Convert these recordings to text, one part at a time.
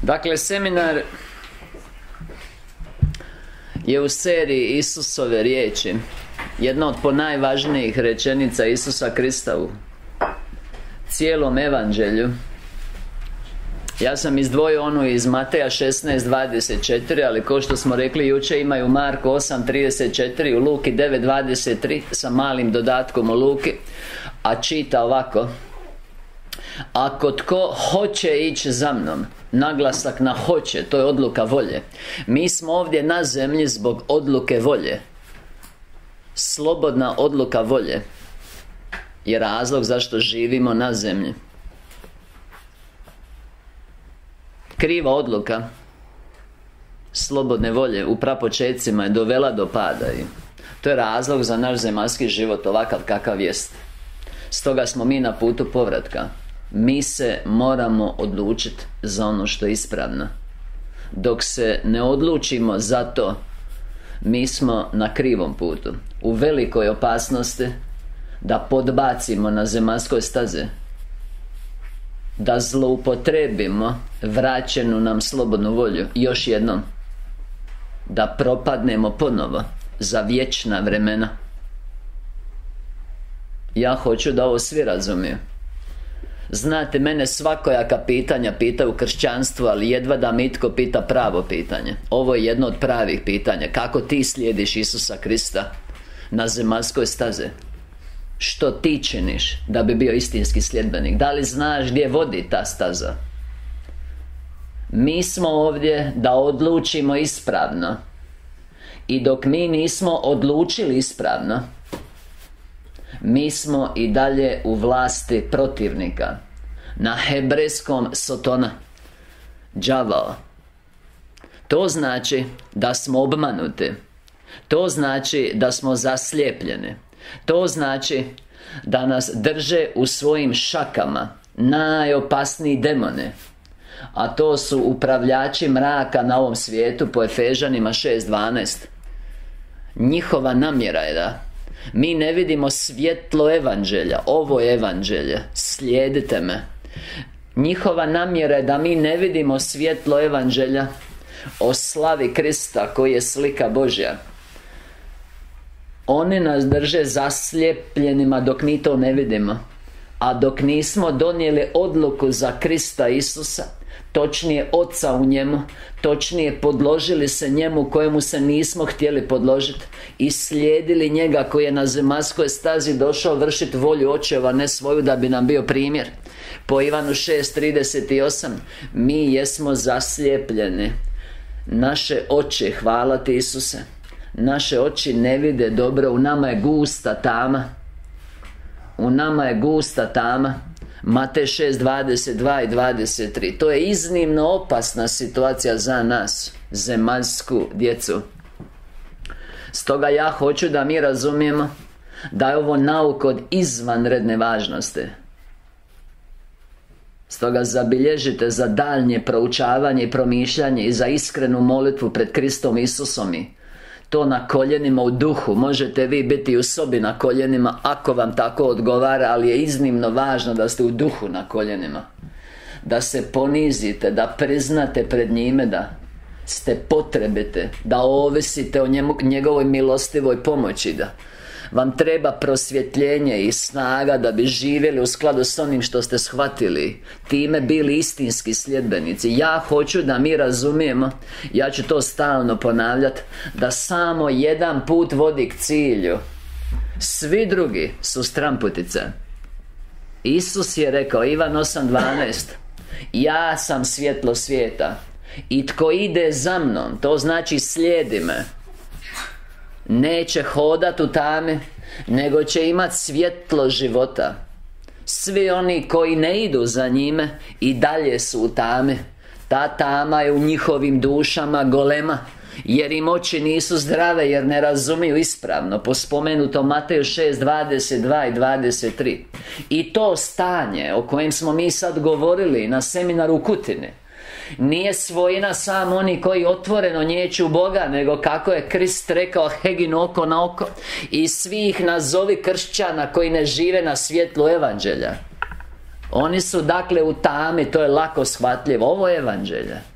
Dakle, seminar je u seriji Isusove riječi, jedna od ponajvažnijih rečenica Isusa Krista u cijelom evanđelju. Ja sam izdvojio onu iz Mateja 16:24, ali kao što smo rekli jučer, imaju u Marku 8:34, u Luki 9:23 sa malim dodatkom u Luki, a čita ovako: ako tko hoće ići za mnom, naglasak na hoće, to je odluka volje. Mi smo ovdje na zemlji zbog odluke volje. Slobodna odluka volje je razlog zašto živimo na zemlji. Kriva odluka slobodne volje u prapočetcima je dovela do pada i to je razlog za naš zemaljski život ovakav kakav jest. Stoga smo mi na putu povratka. Mi se moramo odlučiti za ono što je ispravno. Dok se ne odlučimo za to, mi smo na krivom putu, u velikoj opasnosti da podbacimo na zemaljskoj staze, da zloupotrebimo vraćenu nam slobodnu volju još jednom, da propadnemo ponovo za vječna vremena. Ja hoću da ovo svi razumiju. Znate, mene svakojaka pitanja pitaju u kršćanstvu, ali jedva da mi itko pita pravo pitanje. Ovo je jedno od pravih pitanja. Kako ti slijediš Isusa Krista na zemaljskoj staze? Što ti činiš da bi bio istinski sljedbenik? Da li znaš gdje vodi ta staza? Mi smo ovdje da odlučimo ispravno. I dok mi nismo odlučili ispravno, mi smo i dalje u vlasti protivnika. Na hebrejskom sotona, đavao. To znači da smo obmanuti. To znači da smo zaslijepljeni. To znači da nas drže u svojim šakama najopasniji demone, a to su upravljači mraka na ovom svijetu, po Efežanima 6:12. Njihova namjera je da mi ne vidimo svjetlo evanđelja. Ovo je evanđelje, slijedite me. Njihova namjera je da mi ne vidimo svjetlo evanđelja o slavi Krista koji je slika Božja. Oni nas drže zaslijepljenima dok mi to ne vidimo. A dok nismo donijeli odluku za Krista Isusa, točnije Oca u njemu, točnije podložili se njemu kojemu se nismo htjeli podložiti i slijedili njega koji je na zemaljskoj stazi došao vršiti volju očeva, ne svoju, da bi nam bio primjer. Po Ivanu 6:38 mi jesmo zaslijepljeni. Naše oči, hvala ti Isuse, naše oči ne vide dobro. U nama je gusta tama. U nama je gusta tama. Matej 6:22 i 23. To je iznimno opasna situacija za nas, zemaljsku djecu. Stoga ja hoću da mi razumijemo da je ovo nauka od izvanredne važnosti. Stoga zabilježite za daljnje proučavanje i promišljanje i za iskrenu molitvu pred Kristom Isusom i to na koljenima u duhu. Možete vi biti u sobi na koljenima ako vam tako odgovara, ali je iznimno važno da ste u duhu na koljenima, da se ponizite, da priznate pred njime da ste potrebite, da ovisite o njegovoj milostivoj pomoći, da vam treba prosvjetljenje i snaga da bi živjeli u skladu s onim što ste shvatili, time bili istinski sljedbenici. Ja hoću da mi razumijemo, ja ću to stalno ponavljati, da samo jedan put vodi k cilju. Svi drugi su stramputice. Isus je rekao, Ivan 8:12, ja sam svjetlo svijeta i tko ide za mnom, to znači slijedi me, neće hodat u tami, nego će imat svjetlo života. Svi oni koji ne idu za njime i dalje su u tami. Ta tama je u njihovim dušama golema, jer im oči nisu zdrave, jer ne razumiju ispravno. Po spomenutom Mateju 6:22 i 23. I to stanje o kojem smo mi sad govorili na seminaru u Kutini nije svojina samo oni koji otvoreno niječu Boga, nego kako je Krist rekao, Hegin oko na oko, i svih nazovi kršćana koji ne žive na svjetlu evanđelja. Oni su dakle u tami, to je lako shvatljivo. Ovo je evanđelje.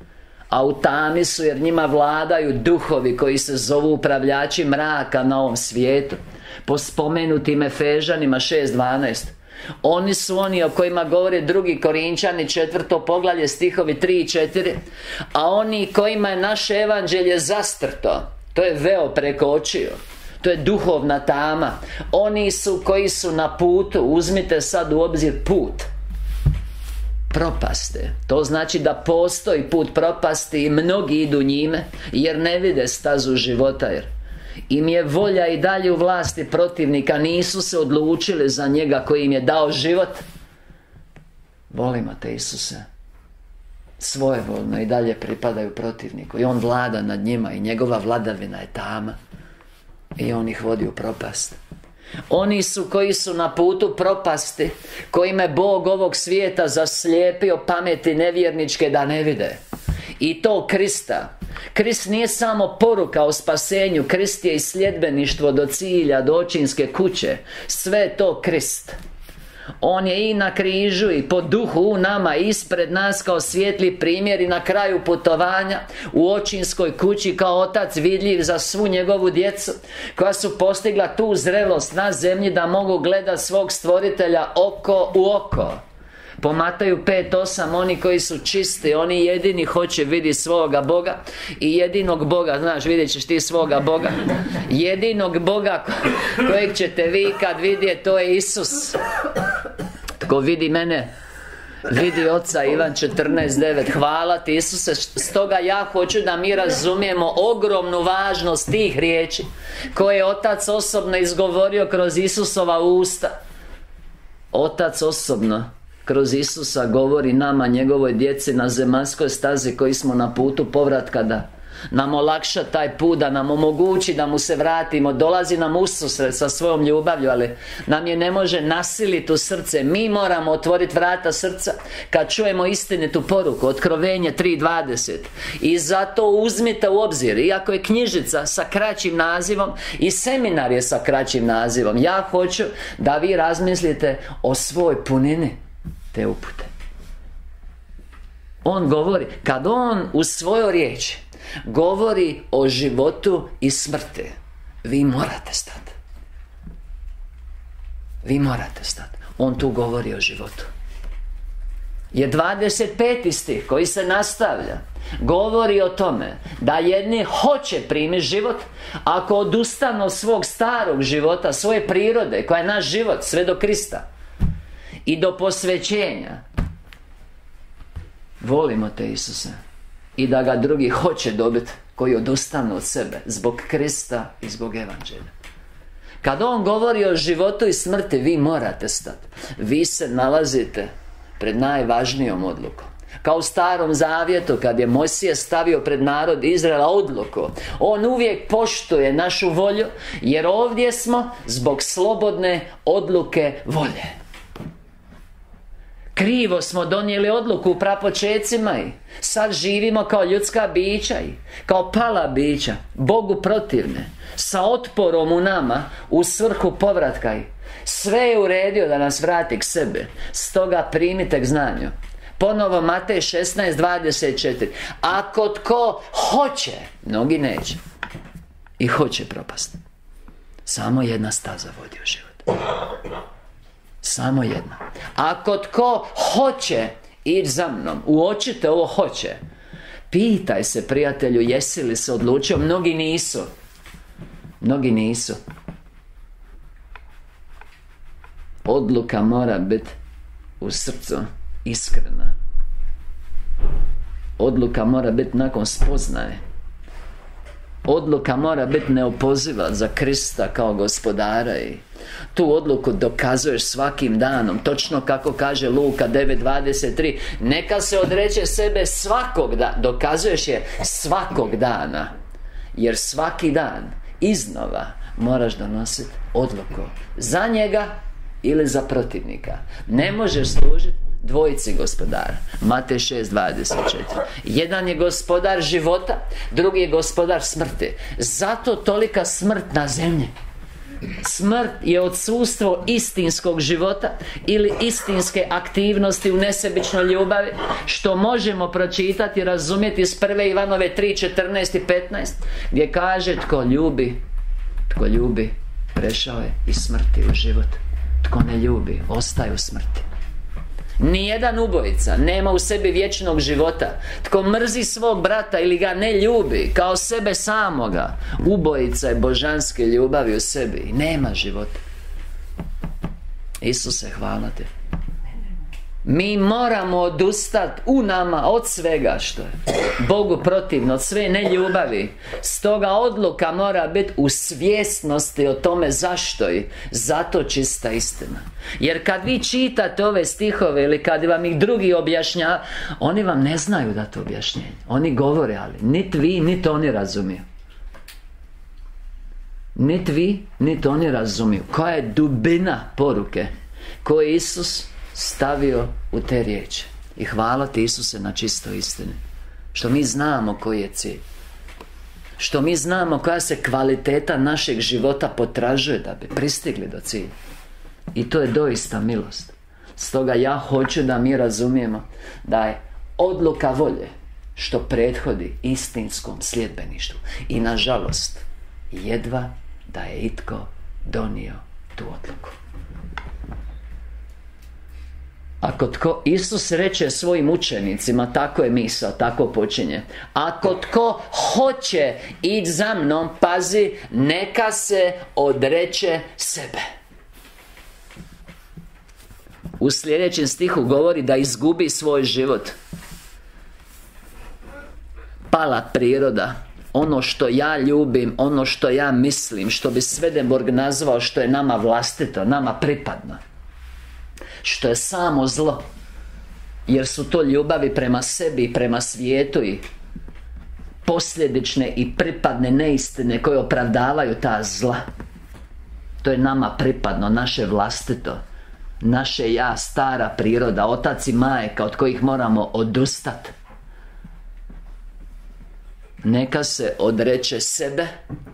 a u tami su, jer njima vladaju duhovi koji se zovu upravljači mraka na ovom svijetu. Po spomenutim Efežanima 6.12. Oni su oni o kojima govore 2. Korinčani 4. poglavlje stihovi 3 i 4. A oni kojima je naše evanđelje zastrto, to je veo preko očiju, to je duhovna tama. Oni su koji su na putu, uzmite sad u obzir put propaste. To znači da postoji put propasti i mnogi idu njime, jer ne vide stazu života, jer im je volja i dalje u vlasti protivnika. Nisu se odlučili za njega koji im je dao život. Volimo te, Isuse. Svojevoljno i dalje pripadaju protivniku, i on vlada nad njima, i njegova vladavina je tama, i on ih vodi u propast. Oni su koji su na putu propasti, kojima je Bog ovog svijeta zaslijepio pameti nevjerničke da ne vide. I to Krista. Krist nije samo poruka o spasenju. Krist je i sljedbeništvo do cilja, do očinske kuće. Sve je to Krist. On je i na križu i po duhu u nama, ispred nas kao svijetli primjer, i na kraju putovanja u očinskoj kući kao otac vidljiv za svu njegovu djecu koja su postigla tu zrelost na zemlji da mogu gledati svog stvoritelja oko u oko. Po Mataju 5.8, oni koji su čisti, oni jedini hoće vidjeti svoga Boga. I jedinog Boga, znaš, vidjet ćeš ti svoga Boga. Jedinog Boga kojeg ćete vi kad vidjeti, to je Isus. Tko vidi mene, vidi Oca. Ivan 14.9. Hvala ti, Isuse. Stoga ja hoću da mi razumijemo ogromnu važnost tih riječi koje je Otac osobno izgovorio kroz Isusova usta. Otac osobno kroz Isusa govori nama, njegovoj djeci, na zemaljskoj stazi koji smo na putu povratka, da nam olakša taj put, da nam omogući da mu se vratimo. Dolazi nam ususret sa svojom ljubavlju, ali nam je ne može nasiliti u srce. Mi moramo otvoriti vrata srca kad čujemo istinitu poruku. Otkrovenje 3.20. I zato uzmite u obzir, iako je knjižica sa kraćim nazivom i seminar je sa kraćim nazivom, ja hoću da vi razmislite o svoj punini te upute. On govori, kad on u svojoj riječi govori o životu i smrti, vi morate stati. Vi morate stati. On tu govori o životu. Jer 25. stih koji se nastavlja govori o tome da jedni hoće primiti život ako odustanu od svog starog života, svoje prirode koja je naš život sve do Krista i do posvećenja. Volimo te, Isuse, i da ga drugi hoće dobiti koji odustanu od sebe zbog Krista i zbog evanđelja. Kad on govori o životu i smrti, vi morate stati. Vi se nalazite pred najvažnijom odlukom. Kao u Starom Zavjetu, kad je Mojsije stavio pred narod Izraela odluku, on uvijek poštuje našu volju, jer ovdje smo zbog slobodne odluke volje. Krivo smo donijeli odluku u prapočecima i sad živimo kao ljudska bića i kao pala bića, Bogu protivne, sa otporom u nama u svrhu povratka, i sve je uredio da nas vrati k sebi. Stoga primite k znanju. Ponovo Matej 16.24. Ako tko hoće, mnogi neće, i hoće propasti. Samo jedna staza vodi u život. Samo jedna. Ako tko hoće ići za mnom, uočite ovo hoće. Pitaj se, prijatelju, jesi li se odlučio? Mnogi nisu. Mnogi nisu. Odluka mora biti u srcu iskrena. Odluka mora biti nakon spoznaje. Odluka mora biti neopoziva za Krista kao gospodara, i tu odluku dokazuješ svakim danom. Točno kako kaže Luka 9.23. Neka se odreče sebe svakog dana. Dokazuješ je svakog dana. Jer svaki dan iznova moraš donositi odluku za njega ili za protivnika. Ne možeš služiti dvojici gospodara. Matej 6.24. Jedan je gospodar života, drugi je gospodar smrti. Zato tolika smrt na zemlji. Smrt je odsustvo istinskog života ili istinske aktivnosti u nesebičnoj ljubavi, što možemo pročitati i razumjeti iz 1. Ivanove 3, 14 i 15, gdje kaže: tko ljubi, prešao je iz smrti u život. Tko ne ljubi, ostaje u smrti. Nijedan ubojica nema u sebi vječnog života. Tko mrzi svog brata ili ga ne ljubi kao sebe samoga, ubojica je božanske ljubavi u sebi i nema života. Isuse, hvala Te. Mi moramo odustati u nama od svega što je Bogu protivno, od sve neljubavi. Stoga odluka mora biti u svjesnosti o tome zašto i zato čista istina. Jer kad vi čitate ove stihove ili kad vam ih drugi objašnjavaju, oni vam ne znaju dati objašnjenje. Oni govore, ali niti vi, niti oni razumiju. Niti vi, niti oni razumiju koja je dubina poruke koju je Isus stavio u te riječi. I hvala Ti, Isuse, na čistoj istini, što mi znamo koji je cilj, što mi znamo koja se kvaliteta našeg života potražuje da bi pristigli do cilja. I to je doista milost. Stoga ja hoću da mi razumijemo da je odluka volje što prethodi istinskom sljedbeništvu. I nažalost, jedva da je itko donio tu odluku. Ako tko, Isus reče svojim učenicima, tako je misao, tako počinje: ako tko hoće ići za mnom, pazi, neka se odreče sebe. U sljedećem stihu govori da izgubi svoj život. Pala priroda, ono što ja ljubim, ono što ja mislim, što bi Swedenborg nazvao što je nama vlastito, nama pripadno, što je samo zlo, jer su to ljubavi prema sebi i prema svijetu i posljedične i pripadne neistine koje opravdavaju ta zla. To je nama pripadno, naše vlastito, naše ja, stara priroda, otac i majka od kojih moramo odustati. Neka se odreče sebe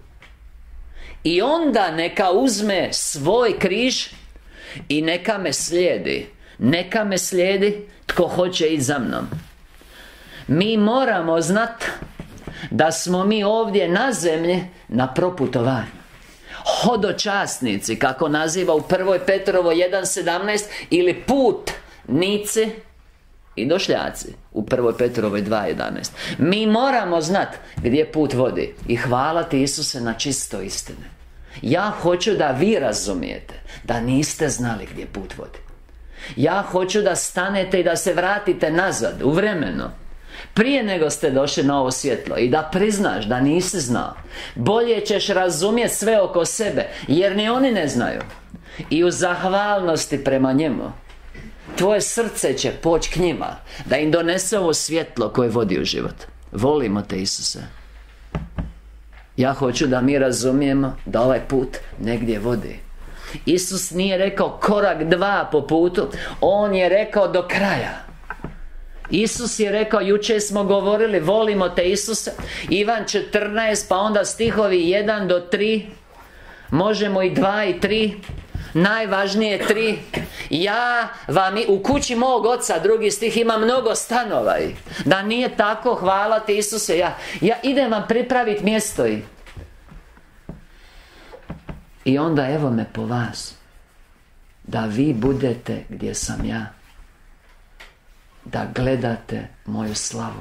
i onda neka uzme svoj križ i neka me slijedi. Neka me slijedi tko hoće ići za mnom. Mi moramo znati da smo mi ovdje na zemlji na proputovanju, hodočasnici, kako naziva u 1. Petrovoj 1.17, ili putnici i došljaci u 1. Petrovoj 2.11. Mi moramo znati gdje put vodi. I hvala Ti, Isuse, na čisto istine. Ja hoću da vi razumijete da niste znali gdje put vodi. Ja hoću da stanete i da se vratite nazad u vremenu, prije nego ste došli na ovo svjetlo, i da priznaš da nisi znao. Bolje ćeš razumjeti sve oko sebe, jer ni oni ne znaju. I u zahvalnosti prema njemu tvoje srce će poći k njima, da im donese ovo svjetlo koje vodi u život. Volimo Te, Isuse. Ja hoću da mi razumijemo da ovaj put negdje vodi. Isus nije rekao korak 2 po putu, On je rekao do kraja. Isus je rekao, jučer smo govorili, volimo Te, Isuse, Ivan 14, pa onda stihovi 1 do 3, možemo i 2 i 3, najvažnije 3. Ja vam u kući mog oca, drugi stih, ima mnogo stanova. Da nije tako, hvala Ti, Isuse, ja idem vam pripraviti mjesto. I onda evo me po vas, da vi budete gdje sam ja, da gledate moju slavu.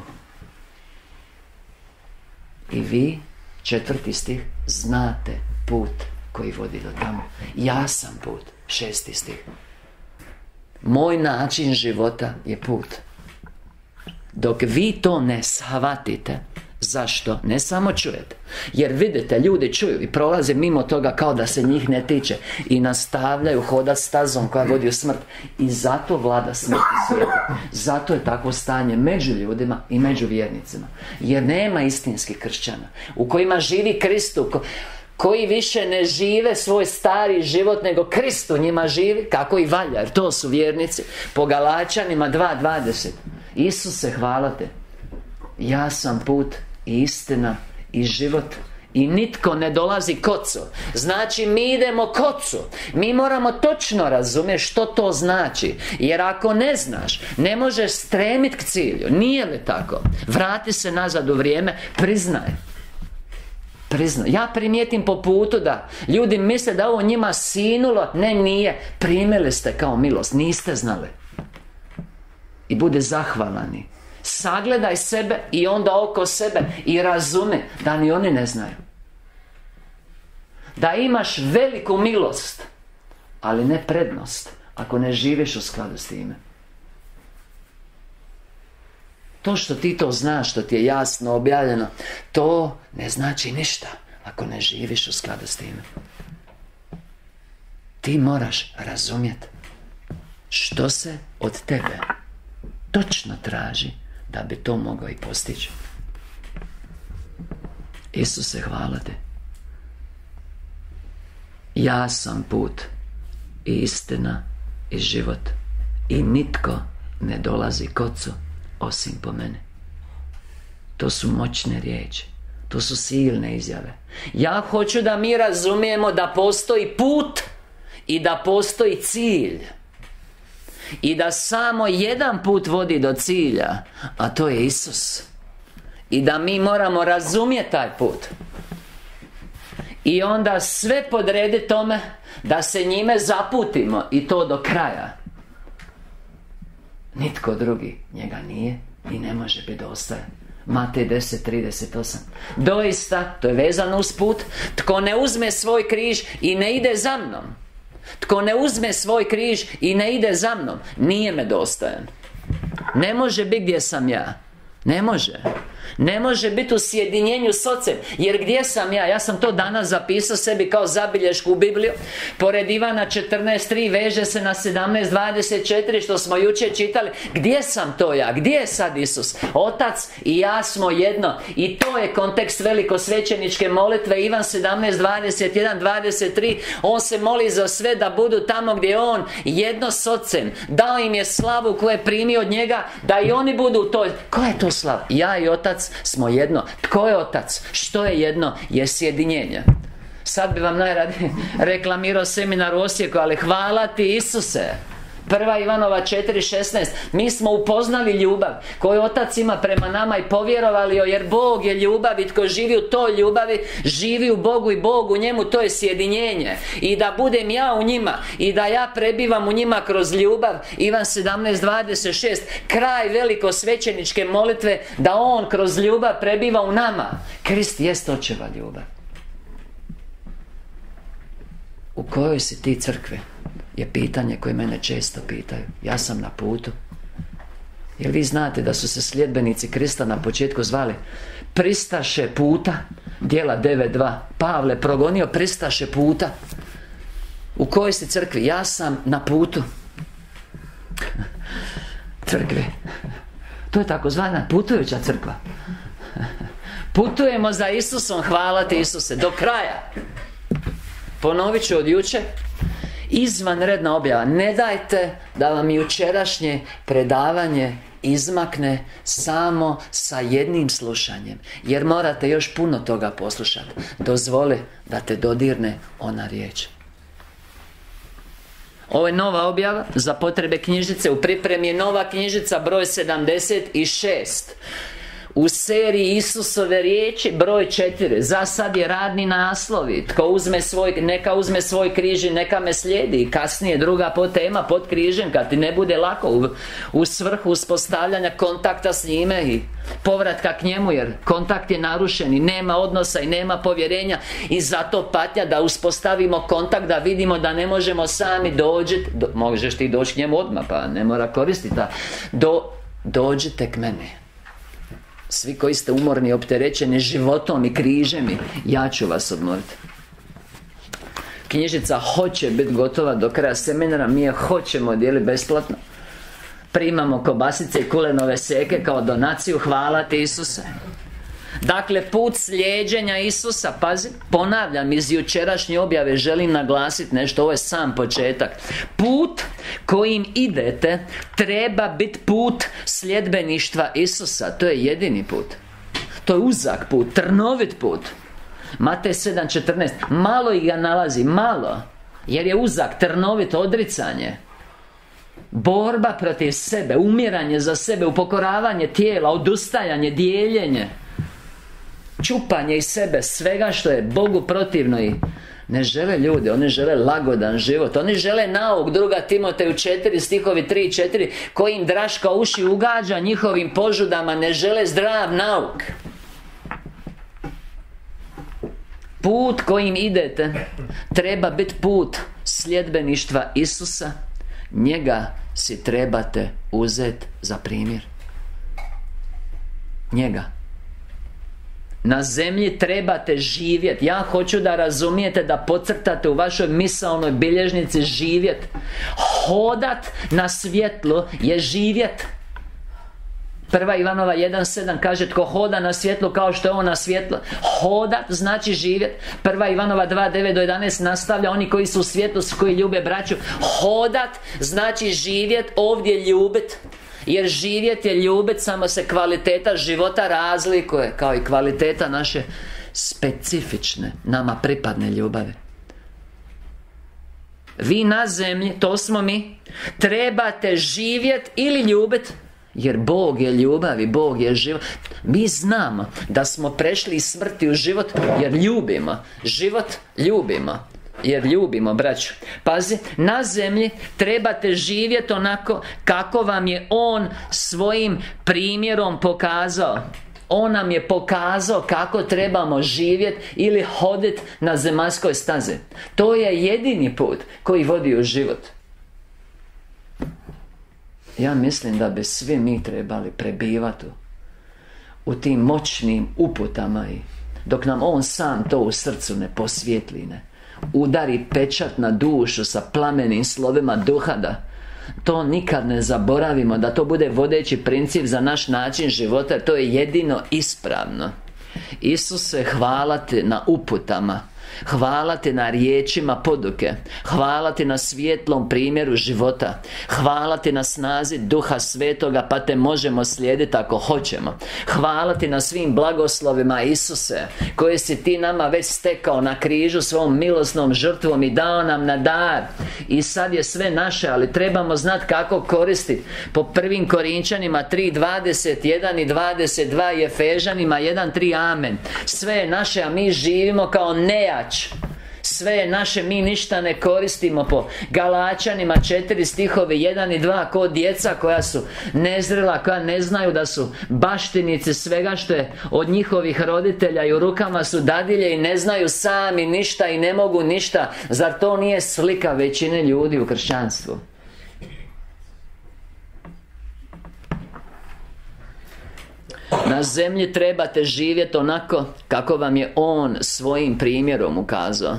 I vi, 4. stih, znate put koji vodi do tamo. Ja sam put, 6. stih. Moj način života je put. Dok vi to ne shvatite, zašto? Ne samo čujete. Jer vidite, ljudi čuju i prolaze mimo toga kao da se njih ne tiče i nastavljaju hodati stazom koja vodi u smrt. I zato vlada smrt u svijetu. Zato je takvo stanje među ljudima i među vjernicima. Jer nema istinskih kršćana u kojima živi Kristu, koji više ne žive svoj stari život, nego Kristu njima živi, kako i valja, jer to su vjernici. Po Galačanima 2.20. Isuse, hvala Te, ja sam put i istina i život, i nitko ne dolazi k Ocu. Znači mi idemo k Ocu. Mi moramo točno razumjeti što to znači. Jer ako ne znaš, ne možeš stremiti k cilju. Nije li tako? Vrati se nazad u vrijeme, priznaj. Ja primijetim po putu da ljudi misle da ovo njima sinulo. Ne, nije. Primili ste kao milost, niste znali. I bude zahvalani. Sagledaj sebe i onda oko sebe i razumi da ni oni ne znaju. Da imaš veliku milost, ali ne prednost, ako ne živiš u skladu s time. To što ti to znaš, što ti je jasno objavljeno, to ne znači ništa ako ne živiš u skladu s time. Ti moraš razumjeti što se od tebe točno traži da bi to mogao i postići. Isuse, hvala te. Ja sam put i istina i život, i nitko ne dolazi k Ocu osim po mene. To su moćne riječi. To su silne izjave. Ja hoću da mi razumijemo da postoji put i da postoji cilj. I da samo jedan put vodi do cilja, a to je Isus. I da mi moramo razumjeti taj put. I onda sve podredi tome da se njime zaputimo, i to do kraja. Nitko drugi njega nije i ne može biti dostojan. Matej 10:38. Doista, to je vezano uz put. Tko ne uzme svoj križ i ne ide za mnom, tko ne uzme svoj križ i ne ide za mnom, nije me dostojan. Ne može biti gdje sam ja. Ne može. Ne može biti u sjedinjenju s Ocem. Jer gdje sam ja? Ja sam to danas zapisao sebi kao zabilješku u Bibliju. Pored Ivana 14:3 veže se na 17:24 što smo jučer čitali. Gdje sam to ja? Gdje je sad Isus? Otac i ja smo jedno. I to je kontekst velikosvećeničke molitve. Ivan 17:21-23. On se moli za sve da budu tamo gdje je On jedno s Ocem. Dao im je slavu koju je primio od njega, da i oni budu u toj. Koja je to slava? Ja i Otac smo jedno. Tko je Otac? Što je jedno? Je sjedinjenje. Sad bi vam najradije reklamirao seminar u Osijeku, ali hvala ti Isuse. 1. Ivanova 4:16. Mi smo upoznali ljubav koju Otac ima prema nama i povjerovali joj, jer Bog je ljubav i tko živi u toj ljubavi živi u Bogu i Bog u njemu. To je sjedinjenje. I da budem ja u njima i da ja prebivam u njima kroz ljubav. Ivan 17:26. Kraj velikosvećeničke molitve, da On kroz ljubav prebiva u nama. Krist jest Očeva ljubav. U kojoj si ti crkvi? Je pitanje koje mene često pitaju. Ja sam na putu. Jer vi znate da su se sljedbenici Krista na početku zvali pristaše puta. Djela 9:2. Pavle progonio pristaše puta. U kojoj si crkvi? Ja sam na putu crkve. To je takozvana putujuća crkva. Putujemo za Isusom, hvala ti Isuse, do kraja. Ponovit ću od jučer. Izvanredna objava. Ne dajte da vam jučerašnje predavanje izmakne samo sa jednim slušanjem, jer morate još puno toga poslušati. Dozvoli da te dodirne ona riječ. Ovo je nova objava za potrebe knjižice. U pripremi je nova knjižica broj 76. U seriji Isusove riječi broj 4. Za sad je radni naslovi. Tko uzme neka uzme svoj križ i neka me slijedi. I kasnije druga podtema pod križem, kad ti ne bude lako, u svrhu uspostavljanja kontakta s njime i povratka k njemu, jer kontakt je narušen i nema odnosa i nema povjerenja. I zato patnja da uspostavimo kontakt, da vidimo da ne možemo sami doći. Možeš ti doći k njemu odmah, pa ne mora koristiti. Dođite k meni. Svi koji ste umorni, opterećeni životom i križem, ja ću vas odmoriti. Knjižica hoće biti gotova do kraja seminara. Mi je hoćemo dijeliti besplatno. Primamo kobasice i kulenove seke kao donaciju. Hvala ti Isuse. Dakle, put slijeđenja Isusa. Pazi, ponavljam, iz jučerašnje objave želim naglasiti nešto. Ovo je sam početak. Put kojim idete treba biti put sljedbeništva Isusa. To je jedini put. To je uzak put, trnovit put. Matej 7:14. Malo ih ga nalazi, malo, jer je uzak, trnovit, odricanje, borba protiv sebe, umiranje za sebe, upokoravanje tijela, odustajanje, dijeljenje, čupanje iz sebe, svega što je Bogu protivno. I ne žele ljudi, oni žele lagodan život. Oni žele nauk. 2. Timoteju 4 stihovi 3 i 4, koji im draška uši ugađa njihovim požudama. Ne žele zdrav nauk. Put kojim idete treba biti put sljedbeništva Isusa. Njega si trebate uzeti za primjer. Njega. Na zemlji trebate živjeti. Ja hoću da razumijete, da podcrtate u vašoj misaonoj bilježnici živjet. Hodat na svjetlu je živjet. 1. Ivanova 1:7 kaže: tko hoda na svjetlu kao što je on na svjetlu. Hodat znači živjet. 1. Ivanova 2:9-11 nastavlja: oni koji su u svjetlu, koji ljube braću. Hodat znači živjet, ovdje ljubit. Jer živjet je ljubit, samo se kvaliteta života razlikuje, kao i kvaliteta naše specifične, nama pripadne ljubavi. Vi na zemlji, to smo mi, trebate živjet ili ljubit, jer Bog je ljubav i Bog je život. Mi znamo da smo prešli iz smrti u život jer ljubimo. Život ljubimo jer ljubimo, braću. Pazi, na zemlji trebate živjeti onako kako vam je On svojim primjerom pokazao. On nam je pokazao kako trebamo živjeti ili hoditi na zemaljskoj stazi. To je jedini put koji vodi u život. Ja mislim da bi svi mi trebali prebivati u tim moćnim uputama, i dok nam On sam to u srcu ne posvijetli, ne udari pečat na dušu sa plamenim slovima duha, da to nikad ne zaboravimo, da to bude vodeći princip za naš način života. To je jedino ispravno. Isuse, hvala Ti na uputama, hvala Ti na riječima poduke, hvala Ti na svjetlom primjeru života, hvala Ti na snazi Duha Svetoga, pa Te možemo slijediti ako hoćemo. Hvala Ti na svim blagoslovima, Isuse, koje si Ti nama već stekao na križu svom milosnom žrtvom i dao nam na dar. I sad je sve naše, ali trebamo znati kako koristiti. Po 1. Korinčanima 3:21 i 22 i Efežanima 1:3, amen. Sve je naše, a mi živimo kao nejač. Sve je naše, mi ništa ne koristimo. Po Galačanima 4 stihovi 1 i 2, ko djeca koja su nezrela, koja ne znaju da su baštinici svega što je od njihovih roditelja, i u rukama su dadilje i ne znaju sami ništa i ne mogu ništa. Zar to nije slika većine ljudi u kršćanstvu? Na zemlji trebate živjeti onako kako vam je On svojim primjerom ukazao.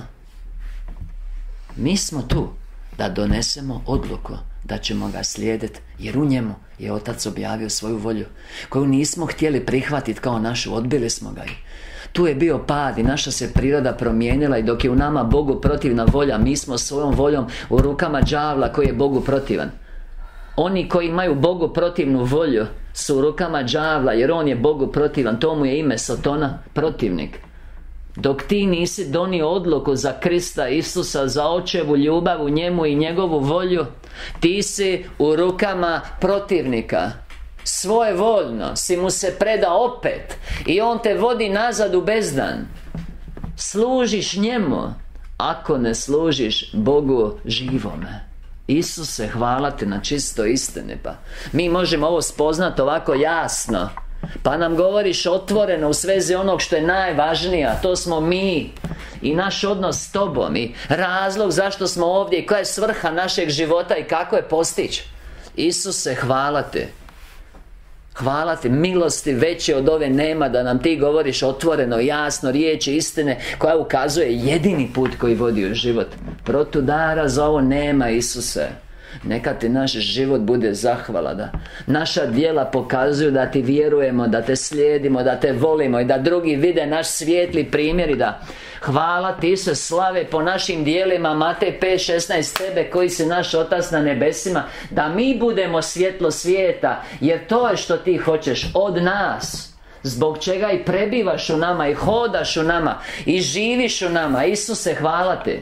Mi smo tu da donesemo odluku da ćemo ga slijediti, jer u njemu je Otac objavio svoju volju, koju nismo htjeli prihvatiti kao našu, odbili smo ga. Tu je bio pad i naša se priroda promijenila, i dok je u nama Bogu protivna volja, mi smo svojom voljom u rukama đavla koji je Bogu protivan. Oni koji imaju Bogu protivnu volju su u rukama đavla, jer on je Bogu protivan. To mu je ime Sotona, protivnik. Dok ti nisi donio odluku za Krista Isusa, za Očevu ljubav u njemu i njegovu volju, ti si u rukama protivnika. Svojevoljno si mu se predao opet, i on te vodi nazad u bezdan. Služiš njemu ako ne služiš Bogu živome. Isuse, hvala Ti na čisto istine. Pa mi možemo ovo spoznati ovako jasno, pa nam govoriš otvoreno u svezi onog što je najvažnije, a to smo mi i naš odnos s Tobom, i razlog zašto smo ovdje, i koja je svrha našeg života i kako je postići. Isuse, hvala Ti. Hvala Ti, milosti veće od ove nema, da nam Ti govoriš otvoreno, jasno, riječi istine koja ukazuje jedini put koji vodi u život. Protudara za ovo nema, Isuse. Neka Ti naš život bude zahvala, da naša djela pokazuju da Ti vjerujemo, da Te slijedimo, da Te volimo, i da drugi vide naš svijetli primjer, i da hvala Ti se slave po našim djelima. Matej 5:16, Tebe koji si naš Otac na nebesima, da mi budemo svjetlo svijeta, jer to je što Ti hoćeš od nas. Zbog čega i prebivaš u nama, i hodaš u nama, i živiš u nama. Isuse, hvala Ti.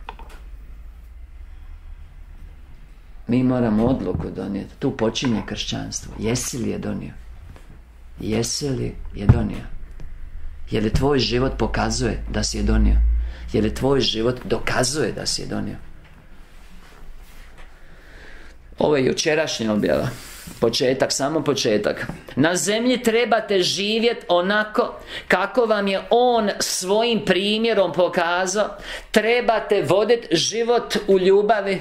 Mi moramo odluku donijeti. Tu počinje kršćanstvo. Jesi li je donio? Jesi li je donio? Je li tvoj život pokazuje da si je donio? Je li tvoj život dokazuje da si je donio? Ovo je jučerašnja objava. Početak, samo početak. Na zemlji trebate živjeti onako kako vam je On svojim primjerom pokazao. Trebate voditi život u ljubavi,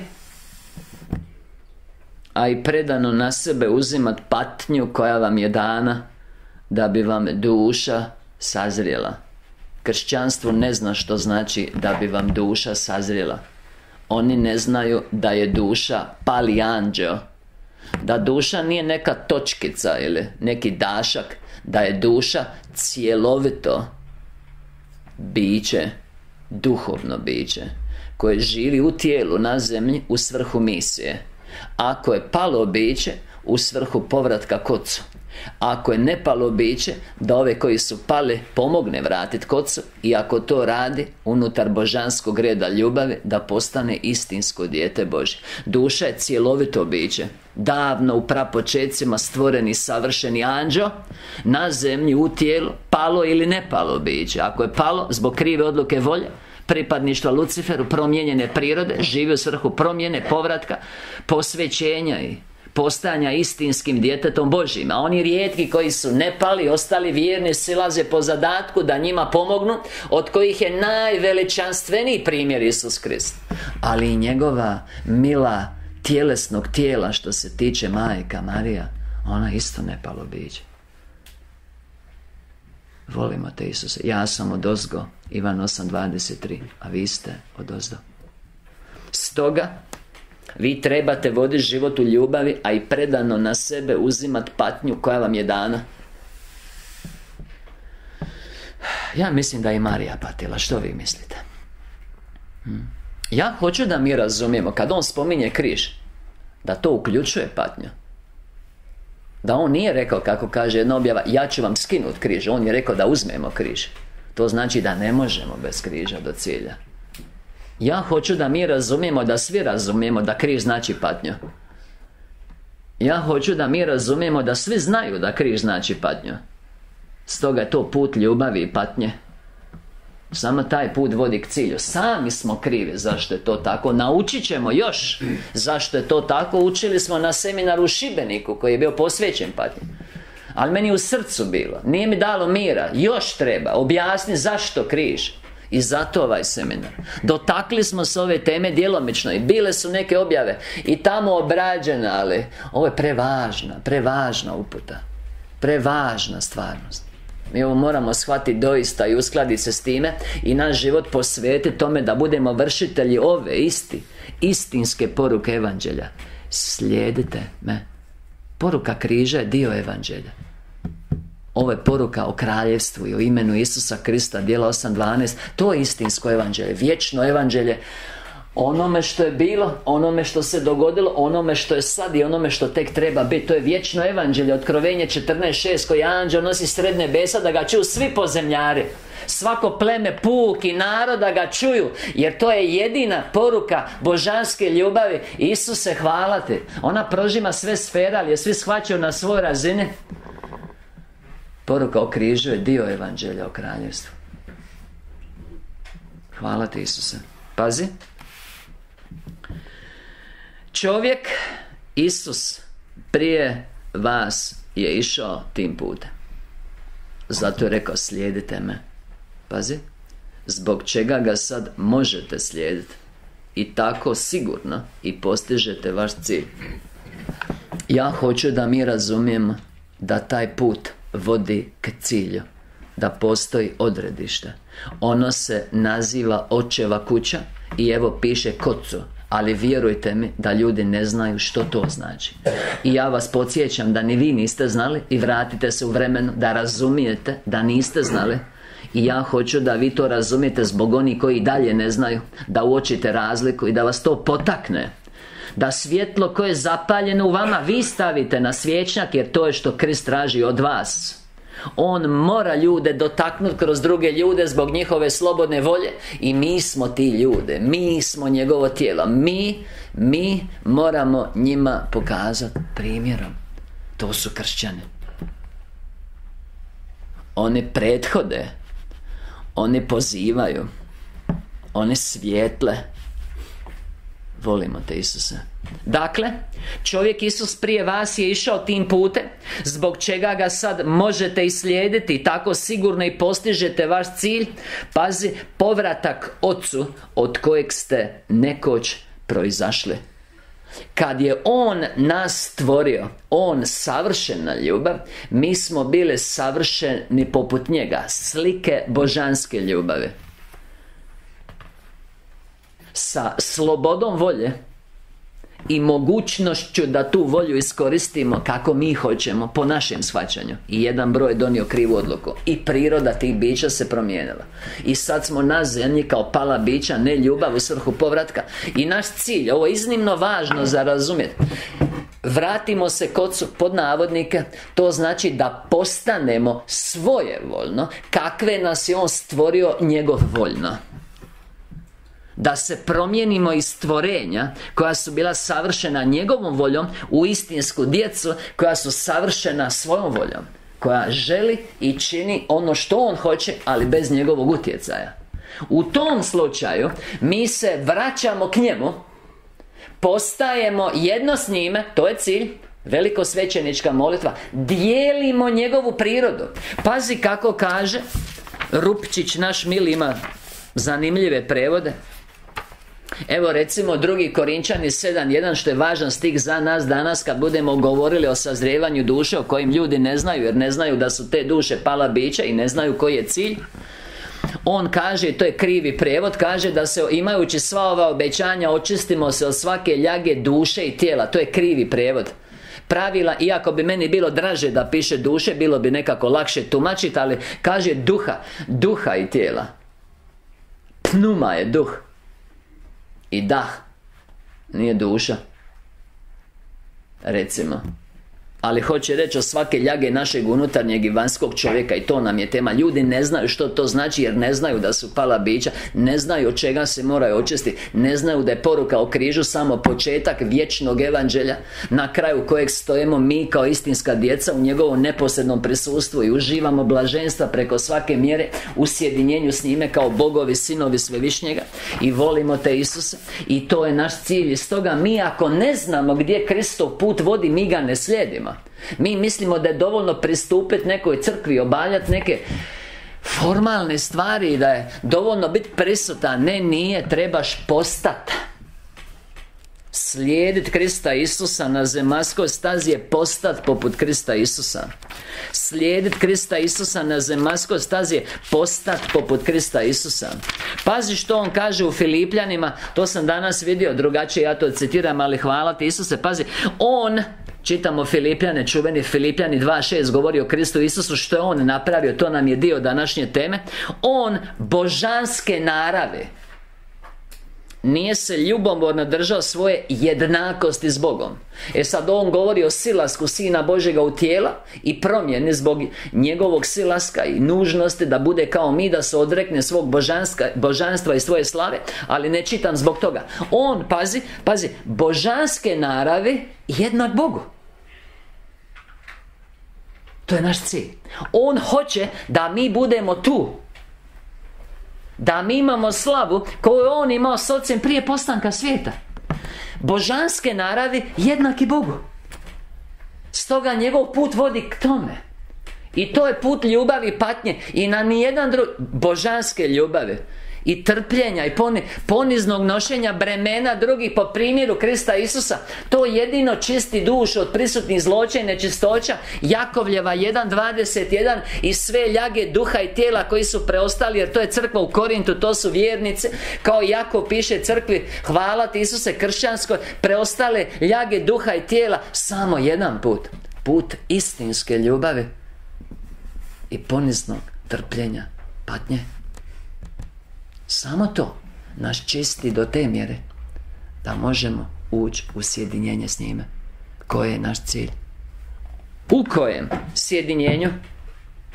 a i predano na sebe uzimat patnju koja vam je dana, da bi vam duša sazrijela. Kršćanstvo ne zna što znači da bi vam duša sazrijela. Oni ne znaju da je duša pali anđeo, da duša nije neka točkica ili neki dašak, da je duša cjelovito biće, duhovno biće, koje živi u tijelu na zemlji u svrhu misije. Ako je palo biće, u svrhu povratka k Ocu. Ako je nepalo biće, da ove koji su pali pomogne vratiti k Ocu. I ako to radi unutar božanskog reda ljubavi, da postane istinsko dijete Božje. Duša je cjelovito biće, davno u prapočecima stvoreni savršeni anđeo, na zemlji u tijelu, palo ili nepalo biće. Ako je palo zbog krive odluke volje, pripadništva Luciferu, promijenjene prirode, živi u svrhu promjene, povratka, posvećenja i postajanja istinskim djetetom Božjim. A oni rijetki koji su ne pali, ostali vjerni, silaze po zadatku da njima pomognu, od kojih je najveličanstveniji primjer Isus Krist, ali i njegova mila tjelesnog tijela, što se tiče majka Marija, ona isto ne palo biće. Volimo Te, Isuse. Ja sam odozgo, Ivan 8:23, a vi ste odozdo. Stoga vi trebate voditi život u ljubavi, a i predano na sebe uzimat patnju koja vam je dana. Ja mislim da je i Marija patila. Što vi mislite? Ja hoću da mi razumijemo, kad on spominje križ, da to uključuje patnju. Da on nije rekao, kako kaže jedna objava, ja ću vam skinuti križ. On je rekao da uzmemo križ. To znači da ne možemo bez križa do cilja. Ja hoću da mi razumijemo, da svi razumijemo da križ znači patnju. Ja hoću da mi razumijemo da svi znaju da križ znači patnju. Stoga je to put ljubavi i patnje. Samo taj put vodi k cilju. Sami smo krivi zašto je to tako. Naučit ćemo još zašto je to tako. Učili smo na seminaru u Šibeniku, koji je bio posvećen patnji. Ali meni u srcu bilo, nije mi dalo mira. Još treba objasniti zašto križ. I zato ovaj seminar. Dotakli smo se ove teme djelomično i bile su neke objave i tamo obrađene, ali ovo je prevažna uputa, prevažna stvarnost. Mi ovo moramo shvatiti doista i uskladiti se s time i naš život posvetiti tome da budemo vršitelji ove istinske poruke evanđelja. Slijedite me. Poruka križa je dio evanđelja. Ovo je poruka o kraljevstvu i o imenu Isusa Krista, djela 8:12. To je istinsko evanđelje, vječno evanđelje, onome što je bilo, onome što se dogodilo, onome što je sad i onome što tek treba biti. To je vječno evanđelje, Otkrovenje 14:6, koji anđeo nosi sred nebesa da ga čuju svi pozemljari, svako pleme, puk i narod da ga čuju, jer to je jedina poruka božanske ljubavi. Isuse, hvala Ti. Ona prožima sve sfere, ali je svi shvaćaju na svoj razini. Poruka o križu je dio evanđelja o kraljevstvu. Hvala Ti, Isuse. Pazi. Čovjek, Isus, prije vas je išao tim putem. Zato je rekao, slijedite me. Pazi. Zbog čega ga sad možete slijediti. I tako sigurno i postižete vaš cilj. Ja hoću da mi razumijemo da taj put vodi k cilju, da postoji odredište. Ono se naziva Očeva kuća i evo piše k Ocu, ali vjerujte mi da ljudi ne znaju što to znači. I ja vas podsjećam da ni vi niste znali i vratite se u vremenu da razumijete da niste znali. I ja hoću da vi to razumijete zbog onih koji dalje ne znaju, da uočite razliku i da vas to potakne. Da svjetlo koje je zapaljeno u vama vi stavite na svječnjak, jer to je što Krist traži od vas. On mora ljude dotaknuti kroz druge ljude zbog njihove slobodne volje. I mi smo ti ljude. Mi smo njegovo tijelo. Mi moramo njima pokazati primjerom. To su kršćani. Oni prethode. Oni pozivaju. Oni svijetle. Volimo te, Isuse. Dakle, čovjek Isus prije vas je išao tim putem, zbog čega ga sad možete i slijediti. Tako sigurno i postižete vaš cilj. Pazi, povratak Ocu od kojeg ste nekoć proizašli. Kad je On nas stvorio, On savršena ljubav, mi smo bili savršeni poput njega. Slike božanske ljubavi. Sa slobodom volje i mogućnošću da tu volju iskoristimo kako mi hoćemo, po našem shvaćanju. I jedan broj donio krivu odluku. I priroda tih bića se promijenila. I sad smo na zemlji kao pala bića, ne ljubav u svrhu povratka. I naš cilj, ovo je iznimno važno za razumjeti. Vratimo se k Ocu, pod navodnike. To znači da postanemo svojevoljno kakve nas je On stvorio njegov voljno. Da se promijenimo iz stvorenja koja su bila savršena njegovom voljom u istinsku djecu koja su savršena svojom voljom, koja želi i čini ono što On hoće, ali bez njegovog utjecaja. U tom slučaju mi se vraćamo k njemu, postajemo jedno s njime, to je cilj, velikosvećenička molitva, dijelimo njegovu prirodu. Pazi kako kaže Rupčić, naš mili, ima zanimljive prevode. Evo recimo 2. Korinčani 7.1, što je važan stih za nas danas kad budemo govorili o sazrijevanju duše, o kojim ljudi ne znaju, jer ne znaju da su te duše pala bića i ne znaju koji je cilj. On kaže, to je krivi prijevod, kaže da se imajući sva ova obećanja očistimo se od svake ljage duše i tijela. To je krivi prijevod. Pravila, iako bi meni bilo draže da piše duše, bilo bi nekako lakše tumačiti, ali kaže duha i tijela. Pnuma je duh i dah, nije duša, recimo. Ali hoće reći o svake ljage našeg unutarnjeg i vanjskog čovjeka. I to nam je tema. Ljudi ne znaju što to znači, jer ne znaju da su pala bića. Ne znaju od čega se moraju očistiti. Ne znaju da je poruka o križu samo početak vječnog evanđelja, na kraju kojeg stojimo mi kao istinska djeca u njegovom neposrednom prisustvu i uživamo blaženstva preko svake mjere u sjedinjenju s njime kao bogovi, sinovi Svevišnjega. I volimo te, Isuse. I to je naš cilj. I stoga mi, ako ne znamo gdje Kristov put vodi, mi ga ne slijedimo. Mi mislimo da je dovoljno pristupiti nekoj crkvi, obavljati neke formalne stvari, da je dovoljno biti prisutan. Ne, nije, trebaš postati. Slijediti Krista Isusa na zemaljskoj stazi je postati poput Krista Isusa. Slijediti Krista Isusa na zemaljskoj stazi je postati poput Krista Isusa. Pazi što on kaže u Filipljanima. To sam danas vidio, drugačije ja to citiram, ali hvala ti, Isuse. Pazi, on, čitamo Filipljane, čuveni Filipljani 2.6, govori o Kristu Isusu, što je on napravio. To nam je dio današnje teme. On božanske narave nije se ljubomorno držao svoje jednakosti s Bogom. Sad on govori o silasku Sina Božjega u tijela i promjeni zbog njegovog silaska i nužnosti da bude kao mi, da se odrekne svog božanstva i svoje slave. Ali ne čitam zbog toga. On, pazi, božanske naravi jednak Bogu. To je naš cilj. On hoće da mi budemo tu, da mi imamo slavu koju on imao s Ocem prije postanka svijeta. Božanske naravi jednaki Bogu. Stoga njegov put vodi k tome. I to je put ljubavi i patnje. I na nijedan drugi, božanske ljubavi i trpljenja i poniznog nošenja bremena drugih po primjeru Krista Isusa. To jedino čisti dušu od prisutnih zločina i nečistoća. Jakovljeva 1.21 i sve ljage duha i tijela koji su preostali, jer to je crkva u Korintu, to su vjernice. Kao Jakov piše crkvi, hvala ti Isuse kršćanskoj, preostale ljage duha i tijela, samo jedan put. Put istinske ljubavi i poniznog trpljenja, patnje. Samo to nas čisti do te mjere da možemo ući u sjedinjenje s njime. Koji je naš cilj? U kojem sjedinjenju?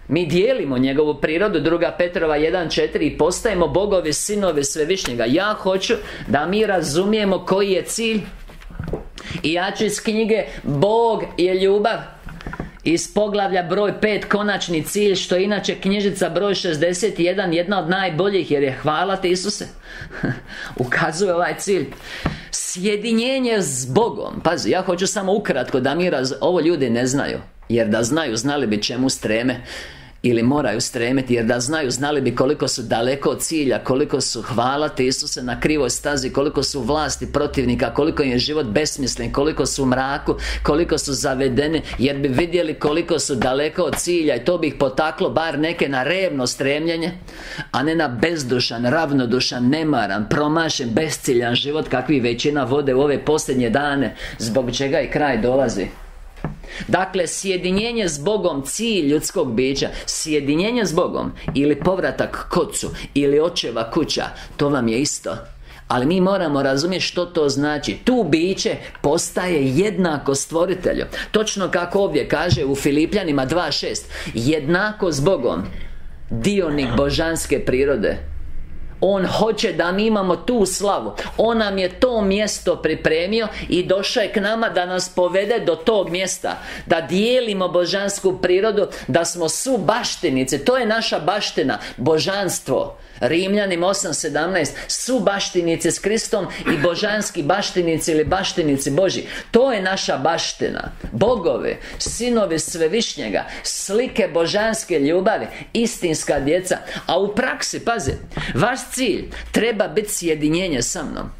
Mi dijelimo njegovu prirodu, 2. Petrova 1.4, i postajemo bogovi, sinovi Svevišnjega. Ja hoću da mi razumijemo koji je cilj. I ja ću iz knjige Bog je ljubav, iz poglavlja broj 5, konačni cilj, što je inače knjižica broj 61, jedna od najboljih, jer je, hvala ti Isuse, ukazuje ovaj cilj. Sjedinjenje s Bogom. Pazi, ja hoću samo ukratko da mi ovo ljudi ne znaju, jer da znaju, znali bi čemu streme. Ili moraju stremiti, jer da znaju, znali bi koliko su daleko od cilja, koliko su, hvala ti Isuse, na krivoj stazi, koliko su vlasti protivnika, koliko im je život besmislen, koliko su u mraku, koliko su zavedeni, jer bi vidjeli koliko su daleko od cilja, i to bi ih potaklo bar neke na revno stremljenje, a ne na bezdušan, ravnodušan, nemaran, promašen, besciljan život kakvi većina vode u ove posljednje dane, zbog čega i kraj dolazi. Dakle, sjedinjenje s Bogom, cilj ljudskog bića. Sjedinjenje s Bogom, ili povratak kocu, ili očeva kuća, to vam je isto. Ali mi moramo razumjeti što to znači. Tu biće postaje jednako stvoritelju. Točno kako ovdje kaže u Filipljanima 2.6, jednako s Bogom, dionik božanske prirode. On hoće da mi imamo tu slavu. On nam je to mjesto pripremio i došao je k nama da nas povede do tog mjesta, da dijelimo božansku prirodu, da smo subaštinice. To je naša baština, božanstvo. Rimljanima 8.17, subaštinice s Kristom i božanski baštinici ili baštinici Božji. To je naša baština. Bogovi, sinovi Svevišnjega, slike božanske ljubavi, istinska djeca. A u praksi, pazi, vaš cilj treba biti sjedinjenje sa mnom.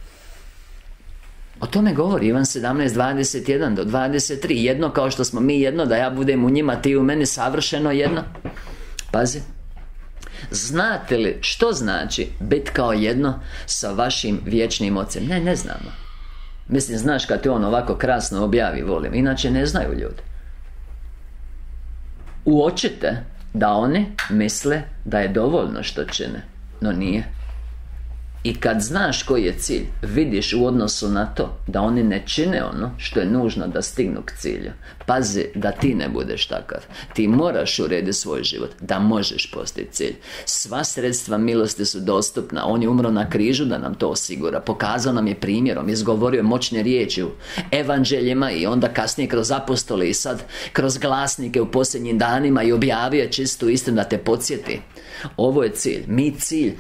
O tome govori Ivan 17.21 do 23. Jedno kao što smo mi jedno, da ja budem u njima, ti u meni, savršeno jedno. Pazi. Znate li što znači biti kao jedno sa vašim vječnim ocem? Ne znamo. Mislim, znaš kad ti on ovako krasno objavi, volim. Inače ne znaju ljudi. Uočite da oni misle da je dovoljno što čine, no nije. I kad znaš koji je cilj, vidiš u odnosu na to da oni ne čine ono što je nužno da stignu k cilju. Pazi da ti ne budeš takav. Ti moraš urediti svoj život da možeš postići cilj. Sva sredstva milosti su dostupna. On je umro na križu da nam to osigura. Pokazao nam je primjerom, izgovorio je moćne riječi u evanđeljima i onda kasnije kroz apostole i sad kroz glasnike u posljednjim danima, i objavio je čistu istinu da te podsjeti. Ovo je cilj. Mi cilj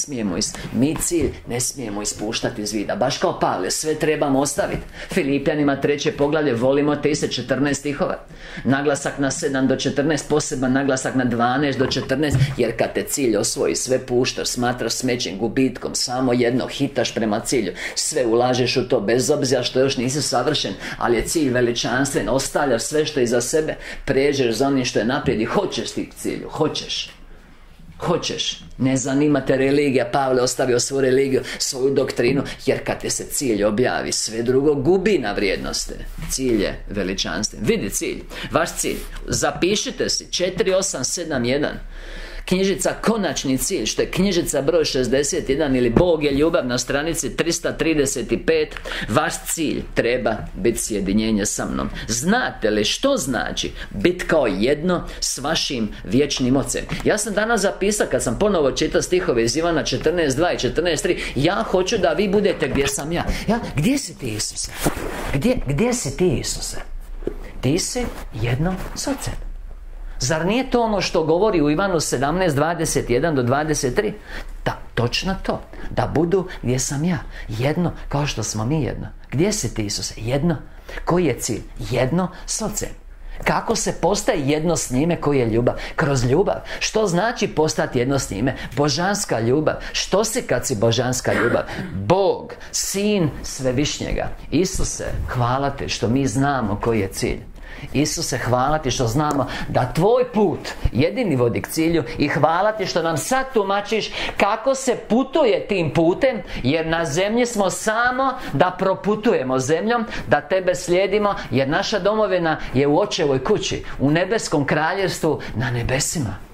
ne smijemo ispuštati iz vida. Baš kao Pavle, sve trebamo ostaviti. Filipjanima 3. poglavlje, volimo te se 14 stihova. Naglasak na 7 do 14, poseban naglasak na 12 do 14. Jer kad te cilj osvoji, sve puštaš, smatraš smećem, gubitkom, samo jedno, hitaš prema cilju. Sve ulažeš u to, bez obzira što još nisi savršen, ali je cilj veličanstven. Ostavljaš sve što je iza sebe, pređeš za onim što je naprijed i hoćeš ti k cilju. Hoćeš. Ne zanima te religija. Pavle ostavio svoju religiju, svoju doktrinu, jer kad te se cilj objavi, sve drugo gubi na vrijednosti. Cilj je veličanstven. Vidi cilj, vaš cilj. Zapišite si 4871. Knjižica Konačni cilj, što je knjižica broj 61, ili Bog je ljubav, na stranici 335. Vaš cilj treba biti sjedinjenje sa mnom. Znate li što znači biti kao jedno s vašim vječnim ocem? Ja sam danas zapisao, kad sam ponovo čitao stihove iz Ivana 14.2 i 14.3, ja hoću da vi budete gdje sam ja. Gdje si ti, Isuse? Gdje si ti, Isuse? Ti si jedno s ocem. Zar nije to ono što govori u Ivanu 17.21 do 23? Da, točno to. Da budu gdje sam ja. Jedno, kao što smo mi jedno. Gdje si ti, Isuse? Jedno. Koji je cilj? Jedno s ocem. Kako se postaje jedno s njime, koji je ljubav? Kroz ljubav. Što znači postati jedno s njime? Božanska ljubav. Što si kad si božanska ljubav? Bog, Sin Svevišnjega. Isuse, hvala te što mi znamo koji je cilj. Isuse, hvala ti što znamo da tvoj put jedini vodi k cilju, i hvala ti što nam sad tumačiš kako se putuje tim putem, jer na zemlji smo samo da proputujemo zemljom, da tebe slijedimo, jer naša domovina je u očevoj kući, u nebeskom kraljevstvu, na nebesima.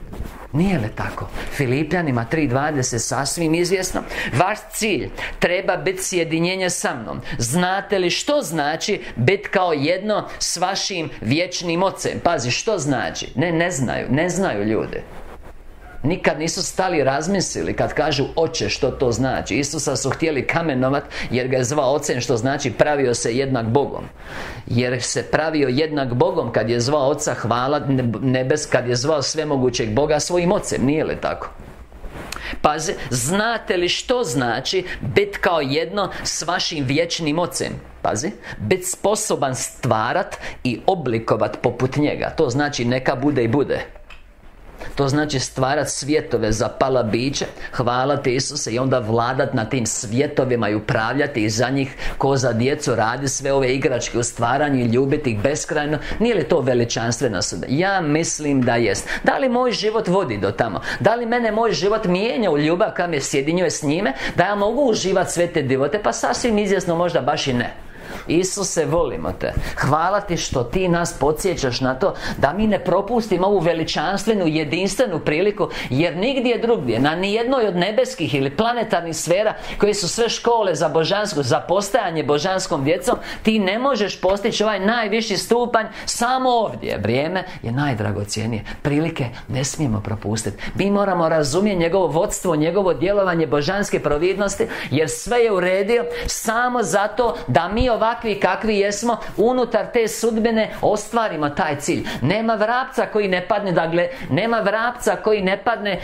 Nije li tako? Filipljanima 3:20 sasvim izvjesno. Vaš cilj treba biti sjedinjenje sa mnom. Znate li što znači biti kao jedno s vašim vječnim ocem? Pazi, što znači? Ne znaju ljudi. Nikad nisu stali i razmislili kad kažu oče što to znači. Isusa su htjeli kamenovat jer ga je zvao ocem, što znači pravio se jednak Bogom. Jer se pravio jednak Bogom kad je zvao oca, hvala nebes, kad je zvao svemogućeg Boga svojim ocem. Nije li tako? Pazi, znate li što znači biti kao jedno s vašim vječnim ocem? Pazi, biti sposoban stvarat i oblikovat poput njega. To znači neka bude i bude. To znači stvarat svjetove za pala biće, hvala ti Isuse, i onda vladat na tim svjetovima i upravljati i za njih ko za djecu radi sve ove igračke u stvaranju i ljubiti ih beskrajno. Nije li to veličanstvena sudba? Ja mislim da jest. Da li moj život vodi do tamo? Da li mene moj život mijenja u ljubav kad me sjedinjuje s njime? Da ja mogu uživati sve te divote? Pa sasvim izvjesno možda baš i ne. Isuse, volimo te. Hvala ti što ti nas podsjećaš na to da mi ne propustimo ovu veličanstvenu, jedinstvenu priliku, jer nigdje drugdje, na nijednoj od nebeskih ili planetarnih sfera koje su sve škole za božansko, za postajanje božanskom djecom, ti ne možeš postići ovaj najviši stupanj samo ovdje. Vrijeme je najdragocjenije. Prilike ne smijemo propustiti. Mi moramo razumjeti njegovo vodstvo, njegovo djelovanje božanske providnosti, jer sve je uredio samo zato da mi ovakvi kakvi jesmo unutar te sudbine ostvarimo taj cilj. Nema vrapca koji ne padne, dakle, nema vrapca koji ne padne,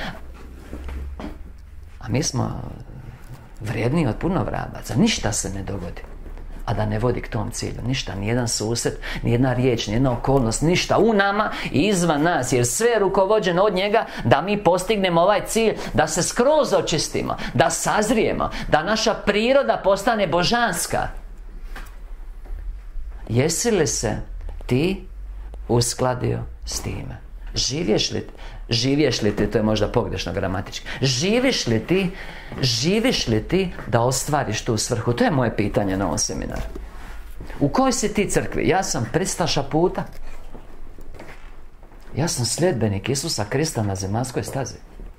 a mi smo vrijedniji od puno vrabaca. Ništa se ne dogodi a da ne vodi k tom cilju. Ništa, nijedan susret, nijedna riječ, nijedna okolnost, ništa u nama i izvan nas, jer sve je rukovođeno od njega da mi postignemo ovaj cilj, da se skroz očistimo, da sazrijemo, da naša priroda postane božanska. Jesi li se ti uskladio s time? Živiš li ti, to je možda pogrešno gramatički, živiš li ti da ostvariš tu svrhu? To je moje pitanje na ovom seminaru. U kojoj si ti crkvi? Ja sam pristaša puta. Ja sam sljedbenik Isusa Krista na zemaljskoj stazi.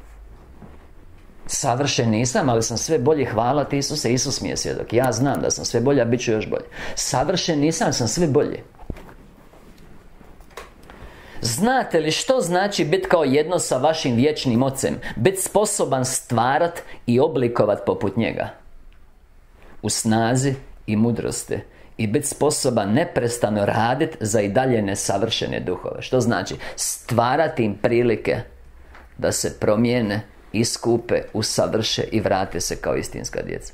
Savršen nisam, ali sam sve bolji, hvala ti Isuse. Isus mi je svjedok. Ja znam da sam sve bolji, a bit ću još bolji. Savršen nisam, sam sve bolji. Znate li što znači biti kao jedno sa vašim vječnim ocem? Biti sposoban stvarat i oblikovat poput njega u snazi i mudrosti. I biti sposoban neprestano raditi za i dalje nesavršene duhove. Što znači? Stvarati im prilike da se promijene, iskupe, usavrše i vrate se kao istinska djeca.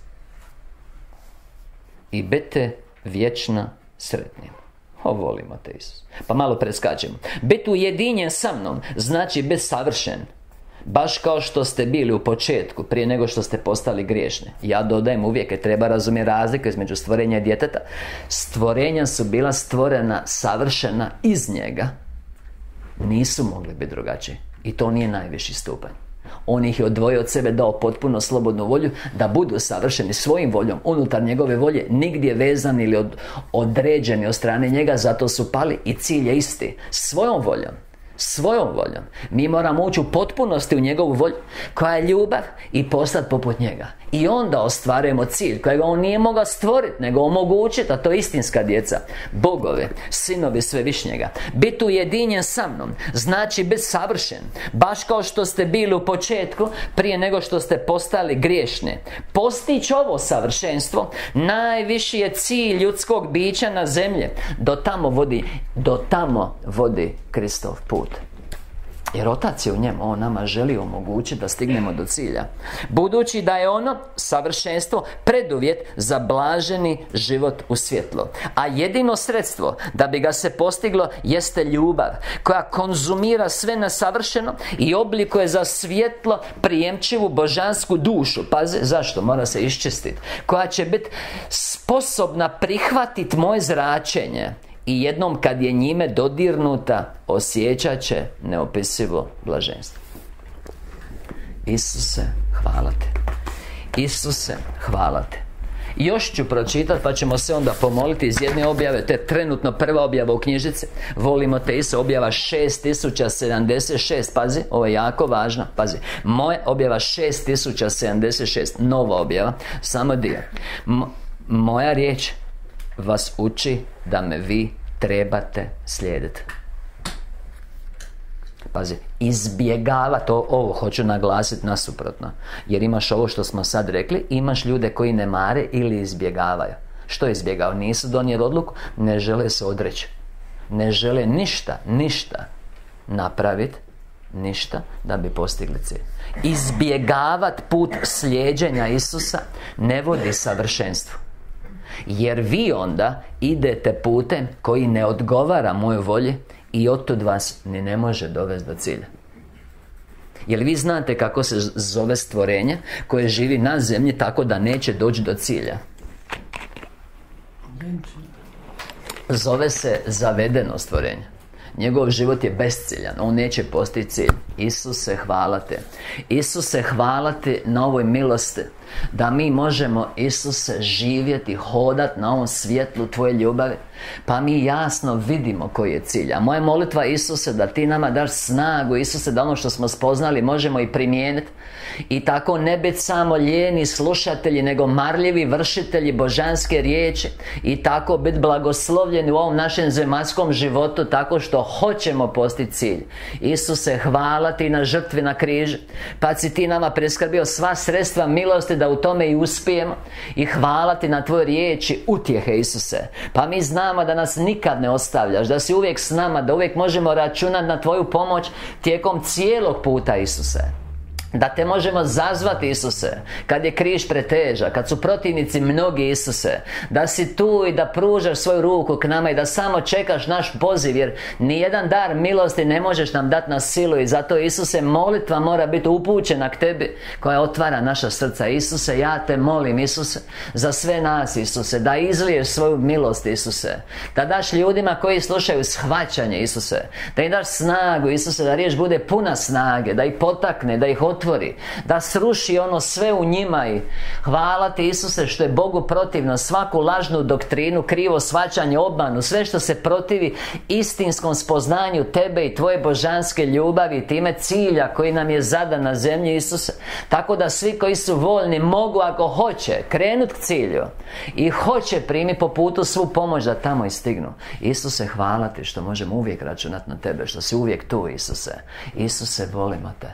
I bite vječno sretni. Volimo te Isus. Pa malo preskačemo. Biti ujedinjen sa mnom znači biti savršen. Baš kao što ste bili u početku, prije nego što ste postali griješni. Ja dodajem uvijek, jer treba razumjeti razliku između stvorenja i djeteta. Stvorenja su bila stvorena savršena iz njega. Nisu mogli biti drugačiji. I to nije najviši stupanj. On ih je odvojio od sebe, dao potpuno slobodnu volju da budu savršeni svojim voljom, unutar njegove volje, nigdje vezani ili određeni od strane njega. Zato su pali i cilj je isti. Svojom voljom. Mi moramo ući u potpunosti u njegovu volju, koja je ljubav, i postati poput njega. I onda ostvarujemo cilj kojega on nije mogao stvoriti, nego omogućiti, a to je istinska djeca, bogovi, sinovi svevišnjega. Biti ujedinjen sa mnom znači biti savršen, baš kao što ste bili u početku, prije nego što ste postali griješni. Postići ovo savršenstvo najviši je cilj ljudskog bića na zemlji. Do tamo vodi Kristov put. Jer Otac je u njemu, On nama želi omogućiti da stignemo do cilja. Budući da je ono, savršenstvo, preduvjet za blaženi život u svjetlo. A jedino sredstvo da bi ga se postiglo jeste ljubav, koja konzumira sve nesavršeno i oblikuje za svjetlo prijemčivu božansku dušu. Pazi, zašto? Mora se iščistiti. Koja će biti sposobna prihvatiti moje zračenje. I jednom kad je njime dodirnuta, osjećat će neopisivo blaženstvo. Isuse, hvala te. Isuse, hvala te. Još ću pročitati pa ćemo se onda pomoliti iz jedne objave. To je trenutno prva objava u knjižici. Volimo te Isu, objava 6076. Pazi, ovo je jako važno. Pazi, moja objava 6076. Nova objava, samo dio. Moja riječ vas uči da me vi trebate slijediti. Pazi, izbjegavati, ovo hoću naglasiti nasuprotno. Jer imaš ovo što smo sad rekli, imaš ljude koji ne mare ili izbjegavaju. Što izbjegavaju? Nisu donijeli odluku, ne žele se odreći. Ne žele ništa napraviti, ništa da bi postigli cilj. Izbjegavati put slijeđenja Isusa ne vodi savršenstvu. Jer vi onda idete putem koji ne odgovara mojoj volji i otud vas ni ne može dovesti do cilja. Jer vi znate kako se zove stvorenje koje živi na zemlji tako da neće doći do cilja? Zove se zavedeno stvorenje. Njegov život je besciljan, on neće postići cilj. Isuse, hvala te. Isuse, hvala te na ovoj milosti da mi možemo, Isuse, živjeti, hodati na ovom svjetlu Tvoje ljubavi, pa mi jasno vidimo koji je cilj. A moja molitva, Isuse, da Ti nama daš snagu, Isuse, da ono što smo spoznali možemo i primijeniti i tako ne biti samo lijeni slušatelji, nego marljivi vršitelji božanske riječi i tako biti blagoslovljeni u ovom našem zemaljskom životu tako što hoćemo postići cilj. Isuse, hvala Ti na žrtvi na križu, pa si Ti nama preskrbio sva sredstva milosti da u tome i uspijemo, i hvala Ti na Tvoje riječi utjehe, Isuse. Pa mi znamo da nas nikad ne ostavljaš, da si uvijek s nama, da uvijek možemo računati na Tvoju pomoć tijekom cijelog puta, Isuse. Da Te možemo zazvati, Isuse, kad je križ pretežak, kad su protivnici mnogi, Isuse, da si tu i da pružaš svoju ruku k nama i da samo čekaš naš poziv, jer nijedan dar milosti ne možeš nam dati na silu. I zato, Isuse, molitva mora biti upućena k Tebi koja otvara naša srca. Isuse, ja Te molim, Isuse, za sve nas, Isuse, da izliješ svoju milost, Isuse, da daš ljudima koji slušaju shvaćanje, Isuse, da im daš snagu, Isuse, da riječ bude puna snage, da ih potakne, da ih otvori, da sruši ono sve u njima. I hvala Ti, Isuse, što je Bogu protivno svaku lažnu doktrinu, krivo shvaćanje, obmanu, sve što se protivi istinskom spoznanju Tebe i Tvoje božanske ljubavi i time cilja koji nam je zadan na zemlji, Isuse. Tako da svi koji su voljni mogu, ako hoće, krenuti k cilju i hoće primiti po putu svu pomoć da tamo i stignu. Isuse, hvala Ti što možemo uvijek računati na Tebe, što si uvijek tu, Isuse. Isuse, volimo Te.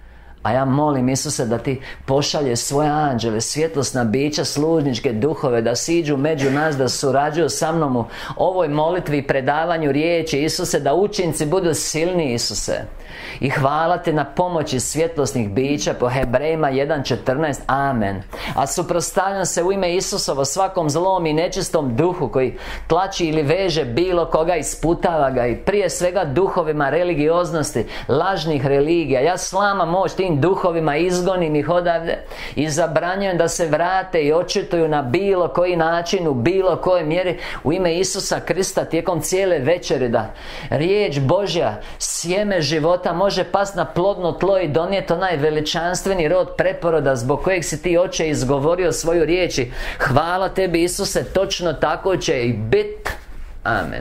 A ja molim, Isuse, da Ti pošalješ svoje anđele, svjetlosna bića, služničke duhove, da siđu među nas, da surađuju sa mnom u ovoj molitvi i predavanju riječi, Isuse, da učinci budu silni, Isuse. I hvala Ti na pomoći svjetlosnih bića po Hebrejima 1.14. Amen. A suprotstavljam se u ime Isusovo svakom zlom i nečistom duhu koji tlači ili veže bilo koga, isputava ga, i prije svega duhovima religioznosti, lažnih religija. Ja slamam moć tim duhovima, izgonim ih odavde i zabranjujem da se vrate i očituju na bilo koji način, u bilo kojoj mjeri, u ime Isusa Krista tijekom cijele večeri, da riječ Božja, sjeme života, može past na plodno tlo i donijeti onaj veličanstveni rod preporoda zbog kojeg si Ti, Oče, izgovorio svoju riječ. Hvala Tebi, Isuse, točno tako će i bit. Amen.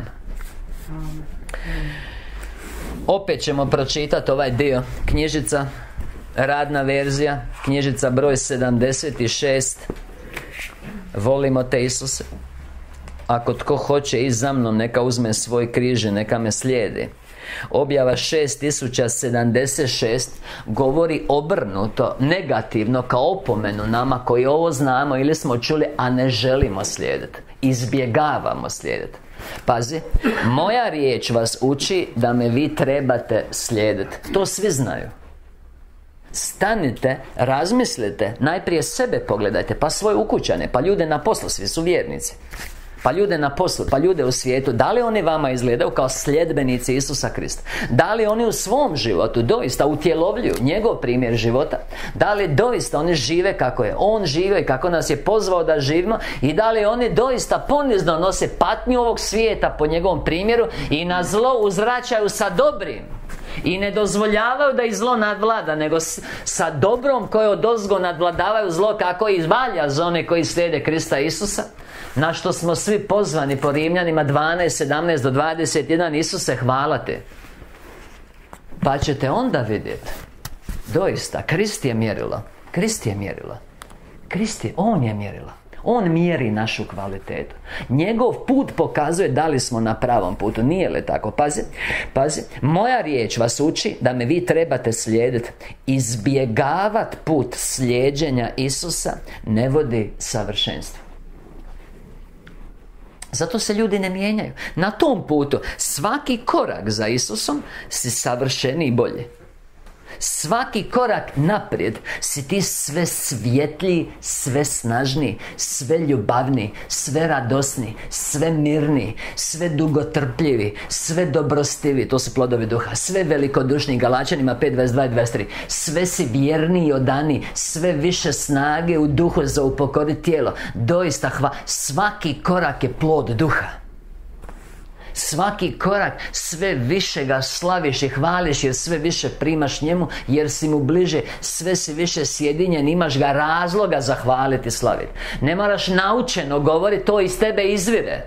Opet ćemo pročitati ovaj dio. Knjižica, radna verzija, knjižica broj 76. Volimo Te, Isuse. Ako tko hoće i za mnom, neka uzme svoj križ i neka me slijedi. Objava 6076 govori obrnuto, negativno, kao opomenu nama koji ovo znamo ili smo čuli, a ne želimo slijediti. Izbjegavamo slijediti. Pazi, moja riječ vas uči da me vi trebate slijediti. To svi znaju. Stanite, razmislite, najprije sebe pogledajte, pa svoje ukućane, pa ljude na poslu, svi su vjernici, pa ljude na poslu, pa ljude u svijetu. Da li oni vama izgledaju kao sljedbenici Isusa Krista? Da li oni u svom životu doista utjelovljuju njegov primjer života? Da li doista oni žive kako je on živio i kako nas je pozvao da živimo? I da li oni doista ponizno nose patnju ovog svijeta po njegovom primjeru i na zlo uzvraćaju sa dobrim? I ne dozvoljavaju da ih zlo nadvlada, nego sa dobrom koje odozgo nadvladavaju zlo, kako izvalja za one koji slijede Krista Isusa, na što smo svi pozvani po Rimljanima 12, 17 do 21. Isuse, hvala te. Pa ćete onda vidjeti. Doista, Krist je mjerilo. Krist je mjerilo. On je mjerilo. On mjeri našu kvalitetu. Njegov put pokazuje da li smo na pravom putu. Nije li tako? Pazi. Moja riječ vas uči da me vi trebate slijediti. Izbjegavati put slijeđenja Isusa ne vodi savršenstvu. Zato se ljudi ne mijenjaju. Na tom putu svaki korak za Isusom si savršeniji i bolje. Svaki korak naprijed si ti sve svjetliji, sve snažniji, sve ljubavniji, sve radosniji, sve mirniji, sve dugotrpljivi, sve dobrostivi. To su plodovi duha. Sve velikodušni. Galačanima 5, 22 i 23. Sve si vjerniji i odaniji, sve više snage u duhu za upokoriti tijelo. Doista svaki korak je plod duha. Svaki korak sve više ga slaviš i hvališ, jer sve više primaš njemu, jer si mu bliže. Sve si više sjedinjen, imaš ga razloga za hvaliti i slaviti. Ne moraš naučeno govoriti, to iz tebe izvire.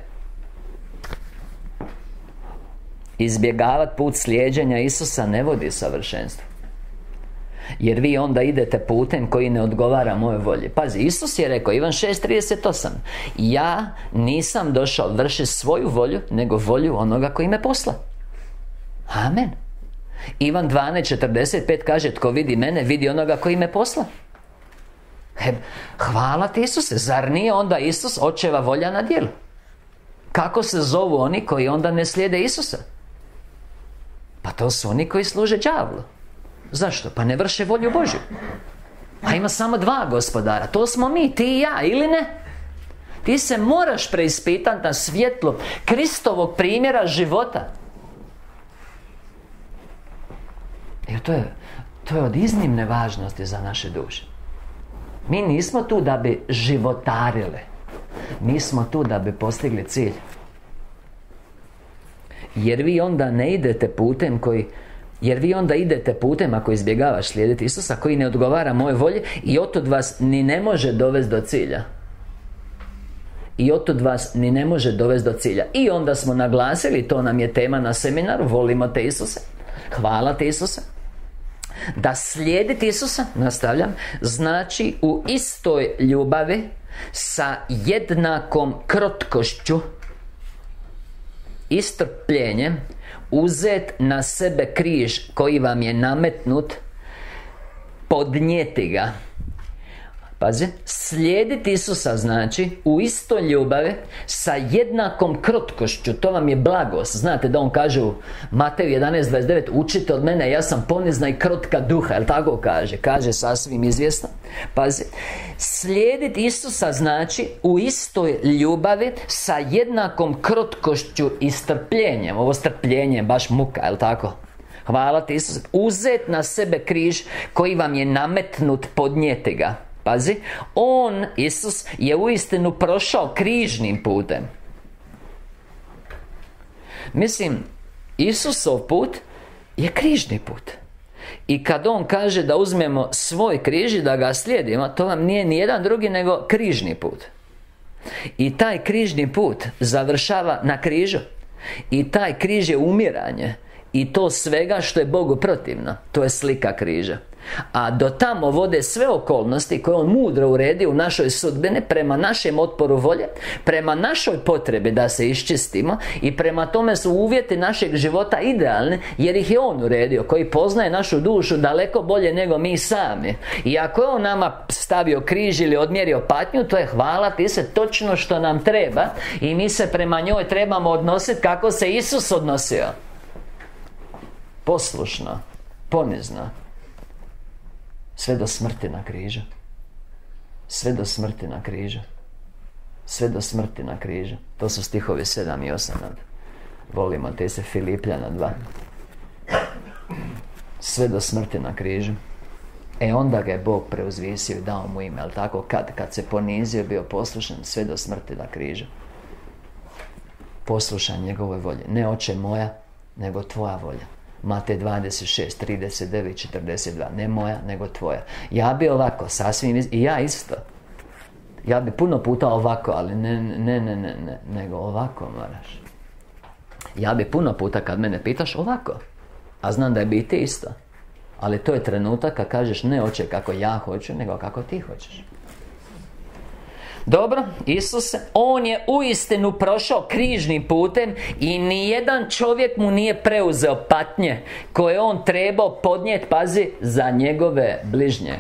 Izbjegavati put slijeđenja Isusa ne vodi savršenstvu, jer vi onda idete putem koji ne odgovara mojoj volji. Pazi, Isus je rekao, Ivan 6:38, ja nisam došao vršiti svoju volju, nego volju onoga koji me posla. Amen. Ivan 12:45 kaže, tko vidi mene, vidi onoga koji me posla. Hvala ti Isuse. Zar nije onda Isus očeva volja na djelu? Kako se zovu oni koji onda ne slijede Isusa? Pa to su oni koji služe đavlu. Zašto? Pa ne vrše volju Božju. A ima samo dva gospodara. To smo mi, ti i ja, ili ne? Ti se moraš preispitati na svjetlu Kristovog primjera života. Jer to je od iznimne važnosti za naše duše. Mi nismo tu da bi životarili. Mi smo tu da bi postigli cilj. Jer vi onda ne idete putem Jer vi onda idete putem, ako izbjegavaš slijediti Isusa, koji ne odgovara moje volji, i otud vas ni ne može dovesti do cilja. I onda smo naglasili, to nam je tema na seminaru, volimo te Isuse, hvala te Isuse. Da slijediti Isusa, nastavljam, znači u istoj ljubavi sa jednakom krotkošću i strpljenjem uzet na sebe križ koji vam je nametnut, podnijeti ga. Pazi, slijediti Isusa znači u istoj ljubavi sa jednakom krotkošću. To vam je blagost. Znate da on kaže u Mateju 11:29, učite od mene, ja sam ponizna i krotka duha. Jel tako kaže? Kaže sasvim izvjesno. Pazi, slijediti Isusa znači u istoj ljubavi sa jednakom krotkošću i strpljenjem. Ovo strpljenje je baš muka, jel tako? Hvala ti Isus. Uzet na sebe križ koji vam je nametnut, podnijeti ga. Pazi, on, Isus, je uistinu prošao križnim putem. Mislim, Isusov put je križni put. I kad on kaže da uzmemo svoj križ i da ga slijedimo, to vam nije ni jedan drugi nego križni put. I taj križni put završava na križu. I taj križ je umiranje. I to svega što je Bogu protivno. To je slika križa. A do tamo vode sve okolnosti koje on mudro uredi u našoj sudbini, prema našem otporu volje, prema našoj potrebi da se iščistimo, i prema tome su uvjeti našeg života idealni, jer ih je on uredio, koji poznaje našu dušu daleko bolje nego mi sami. I ako je on nama stavio križ ili odmjerio patnju, to je, hvala ti se, točno što nam treba, i mi se prema njoj trebamo odnositi kako se Isus odnosio. Poslušno, ponizno, sve do smrti na križu. Sve do smrti na križu. Sve do smrti na križu. To su stihovi 7 i 8. Volimo te se, Filipljana 2. Sve do smrti na križu. Onda ga je Bog preuzvisio i dao mu ime. Ali tako, kad se ponizio, bio poslušan sve do smrti na križu. Poslušan njegovoj volji. Ne oče moja, nego tvoja volja. Matej 26, 39, 42. Ne moja, nego tvoja. Ja bi ovako, sasvim i ja isto. Ja bi puno puta ovako, ali ne, nego ovako moraš. Ja bi puno puta kad mene pitaš ovako. A znam da je biti isto. Ali to je trenutak kad kažeš ne oče kako ja hoću, nego kako ti hoćeš. Dobro, Isuse, On je uistinu prošao križnim putem i nijedan čovjek mu nije preuzeo patnje koje on trebao podnijeti, pazi, za njegove bližnje.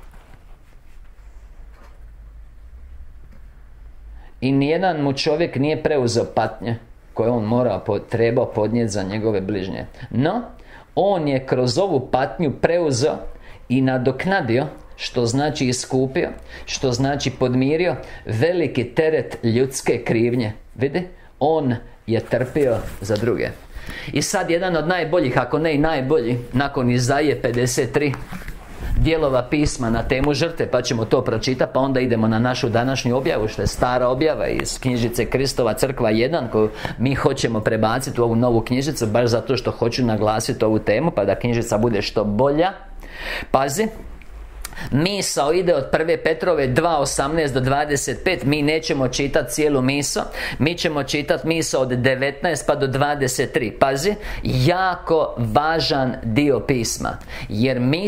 I nijedan mu čovjek nije preuzeo patnje koje on trebao podnijeti za njegove bližnje. No, on je kroz ovu patnju preuzeo i nadoknadio, što znači iskupio, što znači podmirio veliki teret ljudske krivnje. Vidi, on je trpio za druge. I sad jedan od najboljih, ako ne i najbolji, nakon Izaije 53 dijelova pisma na temu žrtve, pa ćemo to pročitati, pa onda idemo na našu današnju objavu, što je stara objava iz knjižice Kristova crkva 1, koju mi hoćemo prebaciti u ovu novu knjižicu, baš zato što hoću naglasiti ovu temu, pa da knjižica bude što bolja. Pazi, misao ide od 1. Petrove 2:18 do 25. Mi nećemo čitati cijelu misao. Mi ćemo čitati misao od 19 pa do 23. Pazi, jako važan dio pisma. Jer mi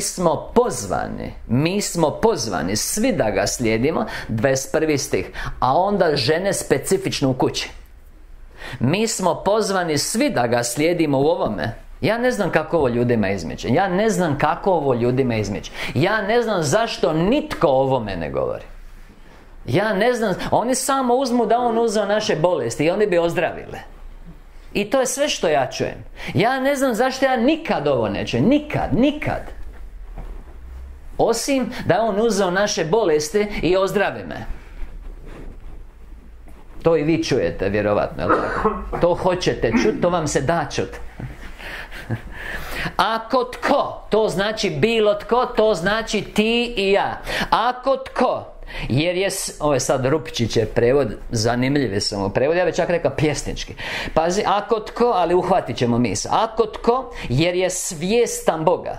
smo pozvani svi da ga slijedimo. 21. stih. A onda žene specifično u kući. Mi smo pozvani svi da ga slijedimo u ovome. Ja ne znam kako ovo ljudima izmiče. Ja ne znam zašto nitko o ovome ne govori. Ja ne znam. Oni samo uzmu da on uzeo naše bolesti i oni bi ozdravile. I to je sve što ja čujem. Ja ne znam zašto ja nikad ovo ne čujem. Nikad. Osim da on uzeo naše bolesti i ozdravi me. To i vi čujete, vjerovatno, jel tako? To hoćete čuti, to vam se da čuti. Ako tko, to znači bilo tko, to znači ti i ja. Ako tko, jer je, ovo je sad Rupčićev prevod, zanimljivi su mu prevod, ja bih čak rekao pjesnički. Pazi, ako tko, ali uhvatit ćemo misao. Ako tko, jer je svjestan Boga,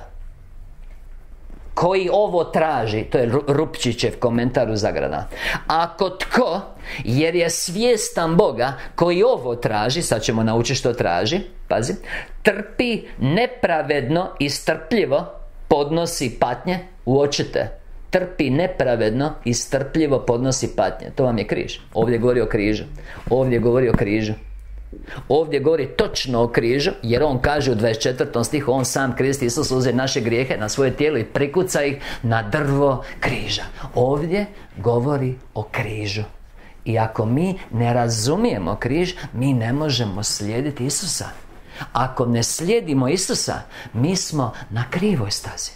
koji ovo traži, to je Rupčićev komentar u zagrada. Ako tko, jer je svjestan Boga, koji ovo traži, sad ćemo naučiti što traži, pazi, trpi nepravedno i strpljivo, podnosi patnje, uočite, trpi nepravedno i strpljivo podnosi patnje. To vam je križ. Ovdje govori o križu. Ovdje govori točno o križu, jer on kaže u 24. stihu, on sam, Krist Isus, uzeo naše grijehe na svoje tijelo i prikuca ih na drvo križa. Ovdje govori o križu. I ako mi ne razumijemo križ, mi ne možemo slijediti Isusa. Ako ne slijedimo Isusa, mi smo na krivoj stazi.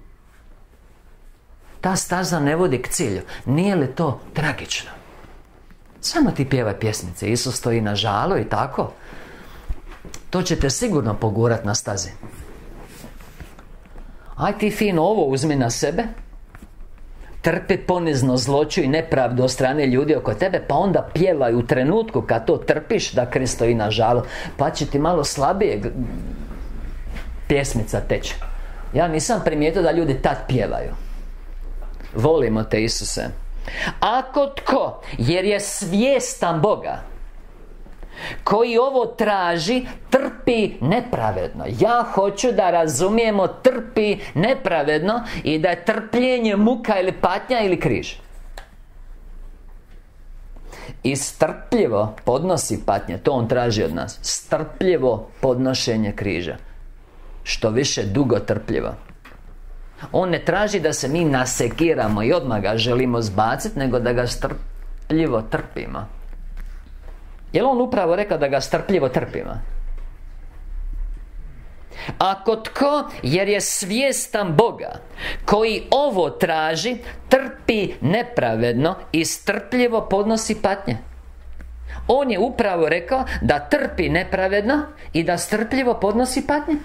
Ta staza ne vodi k cilju. Nije li to tragično? Samo ti pjevaj pjesmice, Isus stoji na žalu i tako. To će te sigurno pogurat na stazi. Aj ti fino ovo uzmi na sebe, trpi ponizno zloću i nepravdu od strane ljudi oko tebe, pa onda pjevaj u trenutku kad to trpiš da Krist stoji na žalu, pa će ti malo slabije pjesmica teći. Ja nisam primijetio da ljudi tad pjevaju. Volimo te, Isuse. Ako tko, jer je svjestan Boga, koji ovo traži, trpi nepravedno. Ja hoću da razumijemo trpi nepravedno i da je trpljenje muka ili patnja ili križ. I strpljivo podnosi patnje, to on traži od nas. Strpljivo podnošenje križa. Što više dugo trpljivo. On ne traži da se mi nasekiramo i odmah ga želimo zbaciti, nego da ga strpljivo trpimo. Jel on upravo rekao da ga strpljivo trpimo? Ako tko, jer je svjestan Boga, koji ovo traži, trpi nepravedno i strpljivo podnosi patnje. On je upravo rekao da trpi nepravedno i da strpljivo podnosi patnje.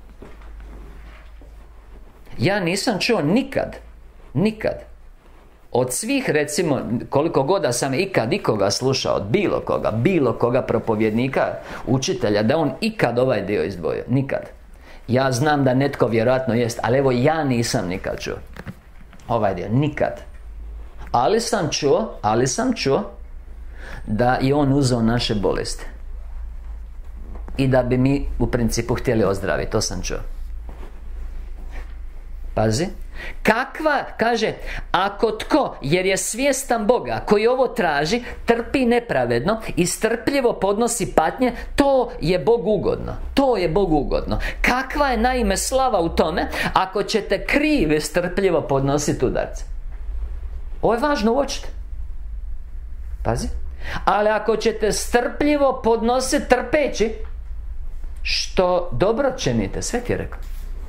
Ja nisam čuo nikad od svih, recimo, koliko god da sam ikad ikoga slušao, od bilo koga propovjednika, učitelja, da on ikad ovaj dio izdvojio. Nikad. Ja znam da netko vjerojatno jest, ali evo ja nisam nikad čuo ovaj dio, nikad. Ali sam čuo da je on uzeo naše bolesti i da bi mi u principu htjeli ozdraviti. To sam čuo. Pazi. Kakva, kaže, ako tko, jer je svjestan Boga, koji ovo traži, trpi nepravedno i strpljivo podnosi patnje, to je Bogu ugodno. To je Bogu ugodno. Kakva je naime slava u tome ako ćete krivi strpljivo podnositi udarce? Ovo je važno uočiti. Pazi. Ali ako ćete strpljivo podnositi trpeći, što dobro činite, sve ti je rekao.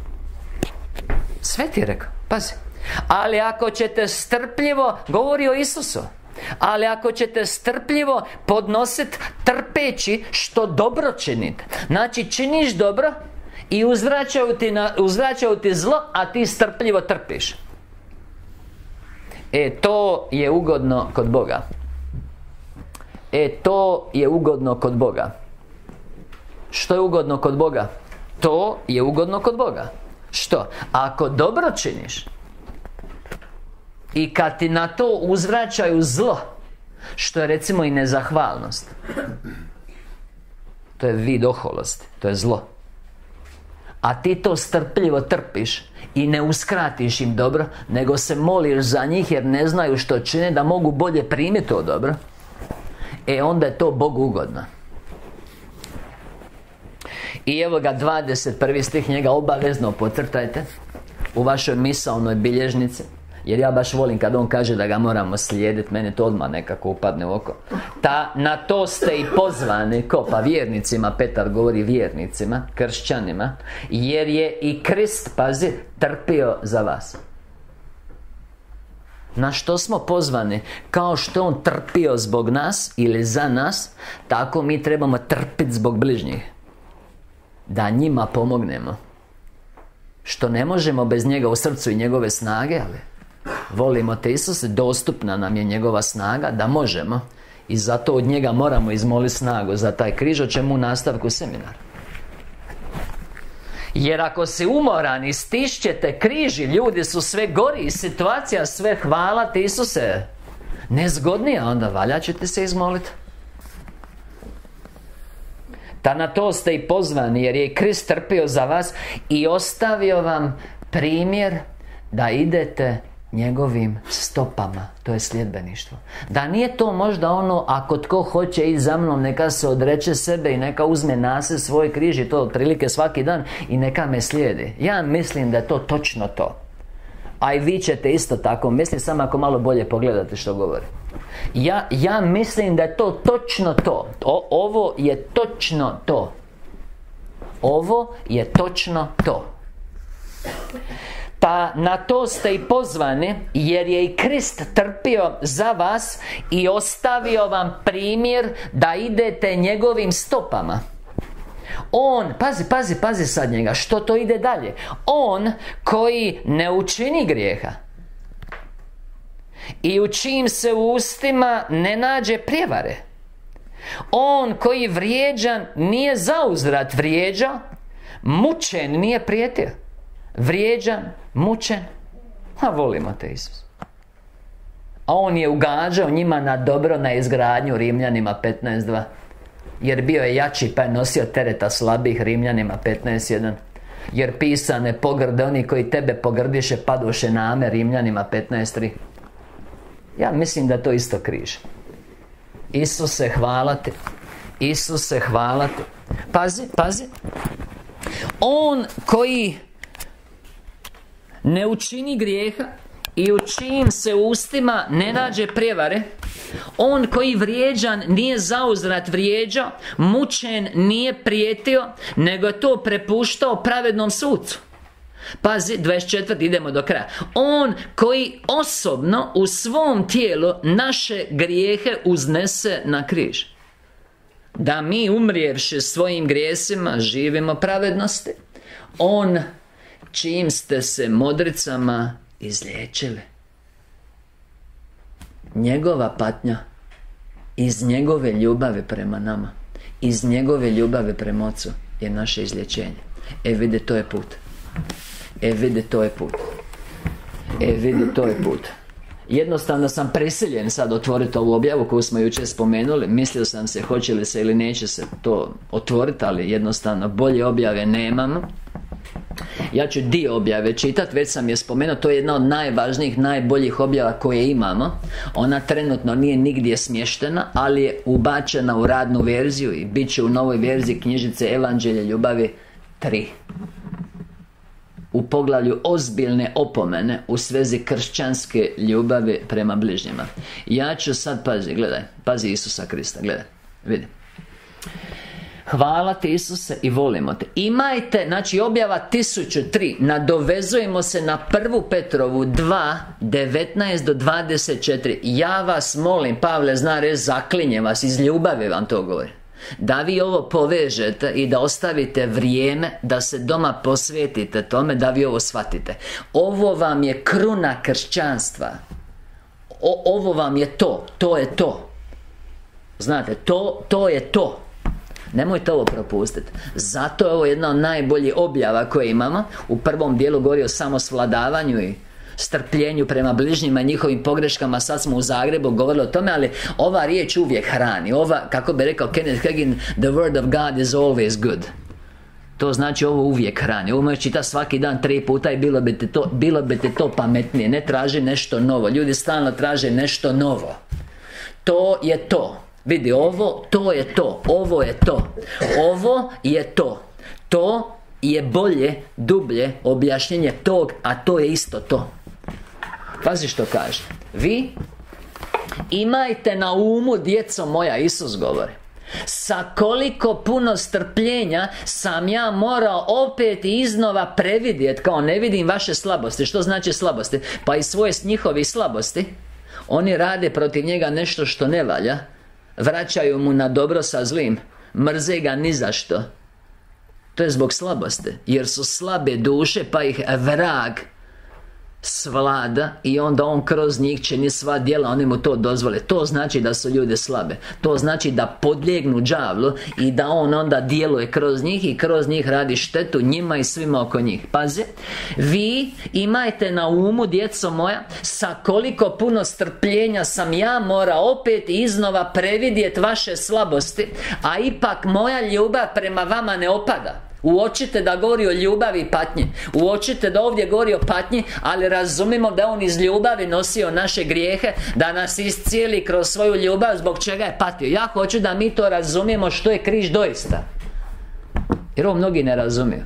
Sve ti je rekao, pazi. Ali ako ćete strpljivo, govori o Isusu, ali ako ćete strpljivo podnositi trpeći, što dobro činite. Znači činiš dobro i uzvraćaju ti zlo, a ti strpljivo trpiš. To je ugodno kod Boga. To je ugodno kod Boga. Što je ugodno kod Boga? To je ugodno kod Boga. Što? Ako dobro činiš i kad ti na to uzvraćaju zlo, što je recimo i nezahvalnost, to je vid oholosti, to je zlo, a ti to strpljivo trpiš i ne uskratiš im dobro, nego se moliš za njih jer ne znaju što čine, da mogu bolje primiti to dobro, onda je to Bogu ugodno. I evo ga 21. stih, njega obavezno podcrtajte u vašoj misaonoj bilježnici, jer ja baš volim kad on kaže da ga moramo slijediti, meni to odmah nekako upadne u oko. Na to ste i pozvani, ko? Pa vjernicima, Petar govori vjernicima, kršćanima, jer je i Krist, pazi, trpio za vas. Na što smo pozvani? Kao što on trpio zbog nas ili za nas, tako mi trebamo trpiti zbog bližnjih, da njima pomognemo. Što ne možemo bez njega u srcu i njegove snage, ali volimo te Isuse, dostupna nam je njegova snaga da možemo, i zato od njega moramo izmoliti snagu za taj križ, o čemu u nastavku seminara. Jer ako si umoran i stišćete križi, ljudi su sve gori i situacija sve, hvala ti Isuse, nezgodnija, onda valja ćete se izmoliti. Na to ste i pozvani, jer je i Krist trpio za vas i ostavio vam primjer da idete njegovim stopama. To je sljedbeništvo. Da nije to možda ono, ako tko hoće ići za mnom, neka se odreče sebe i neka uzme na se svoj križ, i to otprilike svaki dan, i neka me slijedi. Ja mislim da je to točno to. A i vi ćete isto tako misliti, samo ako malo bolje pogledate što govori. Ja mislim da je to točno to. Ovo je točno to. Ovo je točno to. Pa na to ste i pozvani, jer je i Krist trpio za vas i ostavio vam primjer da idete njegovim stopama. On, pazi sad njega, što to ide dalje. On koji ne učini grijeha i u čijim se ustima ne nađe prijevare. On koji vrijeđan nije zauzvrat vrijeđao, mučen nije prijetio. Vrijeđan, mučen, a volimo te Isus. A on je ugađao njima na dobro, na izgradnju, Rimljanima 15.2. Jer bio je jači pa je nosio tereta slabih, Rimljanima 15.1. Jer pisane pogrde oni koji tebe pogrdiše padoše name, Rimljanima 15.3. Ja mislim da to isto križ. Isuse, hvala ti. Isuse, hvala ti. Pazi. On koji ne učini grijeha i u čijim se ustima ne nađe prijevare, on koji vrijeđan nije zauzvrat vrijeđao, mučen nije prijetio, nego je to prepuštao pravednom sucu. Pazi, 24. idemo do kraja. On koji osobno u svom tijelu naše grijehe uznese na križ, da mi umrijevši svojim grijesima živimo pravednosti. On čijim ste se modricama izliječili. Njegova patnja iz njegove ljubavi prema nama, iz njegove ljubavi prema Ocu je naše izlječenje. Vidi, to je put. Vidi, to je put. Vidi, to je put. Jednostavno sam prisiljen sad otvoriti ovu objavu koju smo jučer spomenuli. Mislio sam se hoće li se ili neće se to otvoriti, ali jednostavno bolje objave nemamo. Ja ću dio objave čitati, već sam je spomenuo. To je jedna od najvažnijih, najboljih objava koje imamo. Ona trenutno nije nigdje smještena, ali je ubačena u radnu verziju i bit će u novoj verziji knjižice Evanđelje ljubavi 3, u poglavlju ozbiljne opomene u svezi kršćanske ljubavi prema bližnjima. Ja ću sad, pazi Isusa Krista, gledaj, vidi. Hvala ti Isuse i volimo te. Imajte, znači objava 1003, nadovezujemo se na 1. Petrovu 2, 19 do 24. Ja vas molim, Pavle zna reći, zaklinjem vas, iz ljubavi vam to govorim, da vi ovo povežete i da ostavite vrijeme, da se doma posvetite tome, da vi ovo shvatite. Ovo vam je kruna kršćanstva. Ovo vam je to. To je to. Znate, to je to. Nemojte ovo propustiti. Zato je ovo jedna od najboljih objava koje imamo. U prvom dijelu govori o samosvladavanju i strpljenju prema bližnjima i njihovim pogreškama. Sad smo u Zagrebu govorili o tome, ali ova riječ uvijek hrani. Ova, kako bi rekao Kenneth Hagin, the word of God is always good. To znači ovo uvijek hrani. Ovo možeš čitati svaki dan 3 puta i bilo bi ti to pametnije. Ne traži nešto novo. Ljudi stalno traže nešto novo. To je to. Vidi, ovo, to je to. Ovo je to. Ovo je to. To je bolje, dublje objašnjenje tog, a to je isto to. Pazi što kaže. Vi imajte na umu, djeco moja, Isus govori, sa koliko puno strpljenja sam ja morao opet i iznova previdjeti, kao ne vidim vaše slabosti. Što znači slabosti? Pa i svoje njihovi slabosti. Oni rade protiv njega nešto što ne valja, vraćaju mu na dobro sa zlim, mrze ga ni za što. To je zbog slabosti, jer su slabe duše, pa ih vrag svlada i onda on kroz njih čini sva djela, oni mu to dozvole. To znači da su ljudi slabe. To znači da podlijegnu đavlu i da on onda djeluje kroz njih i kroz njih radi štetu njima i svima oko njih. Pazi, vi imajte na umu, djeco moja, sa koliko puno strpljenja sam ja morao opet iznova previdjeti vaše slabosti, a ipak moja ljubav prema vama ne opada. Uočite da govori o ljubavi i patnji. Uočite da ovdje govori o patnji, ali razumimo da on iz ljubavi nosio naše grijehe, da nas iscijeli kroz svoju ljubav, zbog čega je patio. Ja hoću da mi to razumijemo što je križ doista, jer ovo mnogi ne razumiju.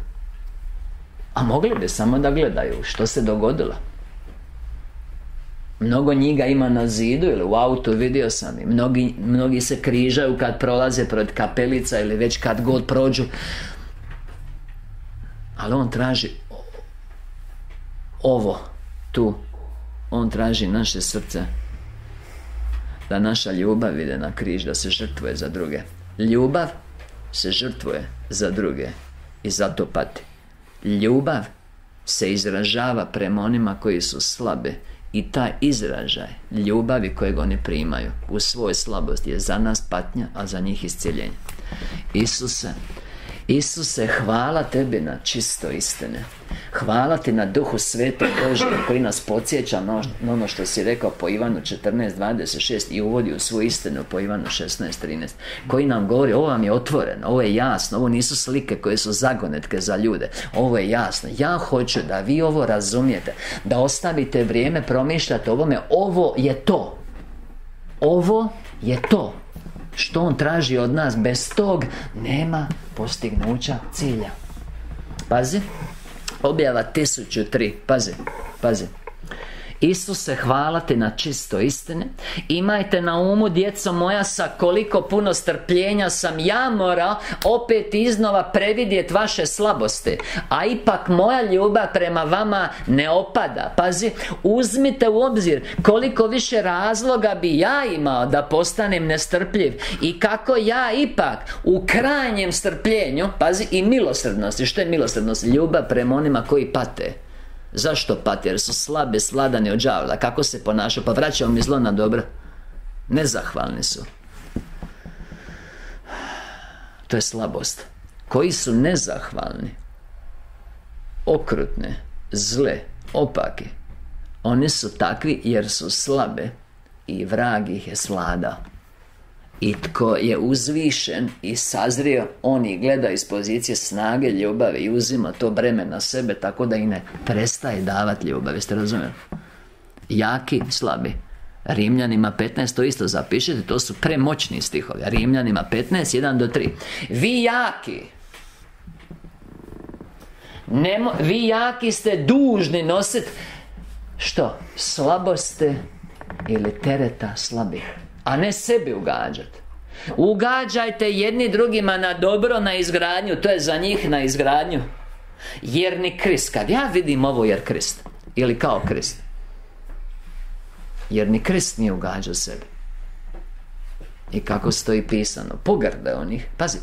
A mogli bi samo da gledaju što se dogodilo. Mnogo njih ga ima na zidu ili u autu, vidio sam i mnogi se križaju kad prolaze pred kapelica ili već kad god prođu. Ali on traži ovo tu. On traži naše srce, da naša ljubav ide na križ, da se žrtvuje za druge. Ljubav se žrtvuje za druge i zato pati. Ljubav se izražava prema onima koji su slabe, i taj izražaj ljubavi kojeg oni primaju u svojoj slabosti je za nas patnja, a za njih iscjeljenje. Isuse, hvala tebi na čisto istine. Hvala ti na Duhu Svetom Božjem koji nas podsjeća na ono što si rekao po Ivanu 14:26 i uvodi u svoju istinu po Ivanu 16:13, koji nam govori, ovo vam je otvoreno, ovo je jasno, ovo nisu slike koje su zagonetke za ljude, ovo je jasno. Ja hoću da vi ovo razumijete, da ostavite vrijeme promišljati o ovome. Ovo je to. Ovo je to što on traži od nas. Bez tog nema postignuća cilja. Pazi, objava 1003. Pazi. Isuse, hvala ti na čisto istine. Imajte na umu, djeco moja, sa koliko puno strpljenja sam ja morao opet iznova previdjeti vaše slabosti, a ipak moja ljubav prema vama ne opada. Pazi, uzmite u obzir koliko više razloga bi ja imao da postanem nestrpljiv i kako ja ipak u krajnjem strpljenju, pazi, i milosrdnosti. Što je milosrdnost? Ljubav prema onima koji pate. Zašto pati? Jer su slabi, sladani od đavla. Kako se ponašaju? Pa vraćaju mi zlo na dobro. Nezahvalni su. To je slabost. Koji su nezahvalni, okrutne, zle, opake. One su takvi jer su slabe i vrag ih je svladao. I tko je uzvišen i sazrio, on ih gleda iz pozicije snage, ljubavi i uzima to breme na sebe, tako da i ne prestaje davati ljubav. Jeste razumjeli? Jaki, slabi. Rimljanima 15, to isto zapišite, to su premoćni stihovi. Rimljanima 15, 1-3. Vi jaki, vi jaki ste dužni nositi što? Slabosti ili tereta slabih, a ne sebi ugađati. Ugađajte jedni drugima na dobro, na izgradnju. To je za njih na izgradnju. Jer ni Krist, kad ja vidim ovo jer Krist, ili kao Krist, jer ni Krist nije ugađao sebi. I kako stoji pisano, pogrde onih, pazi,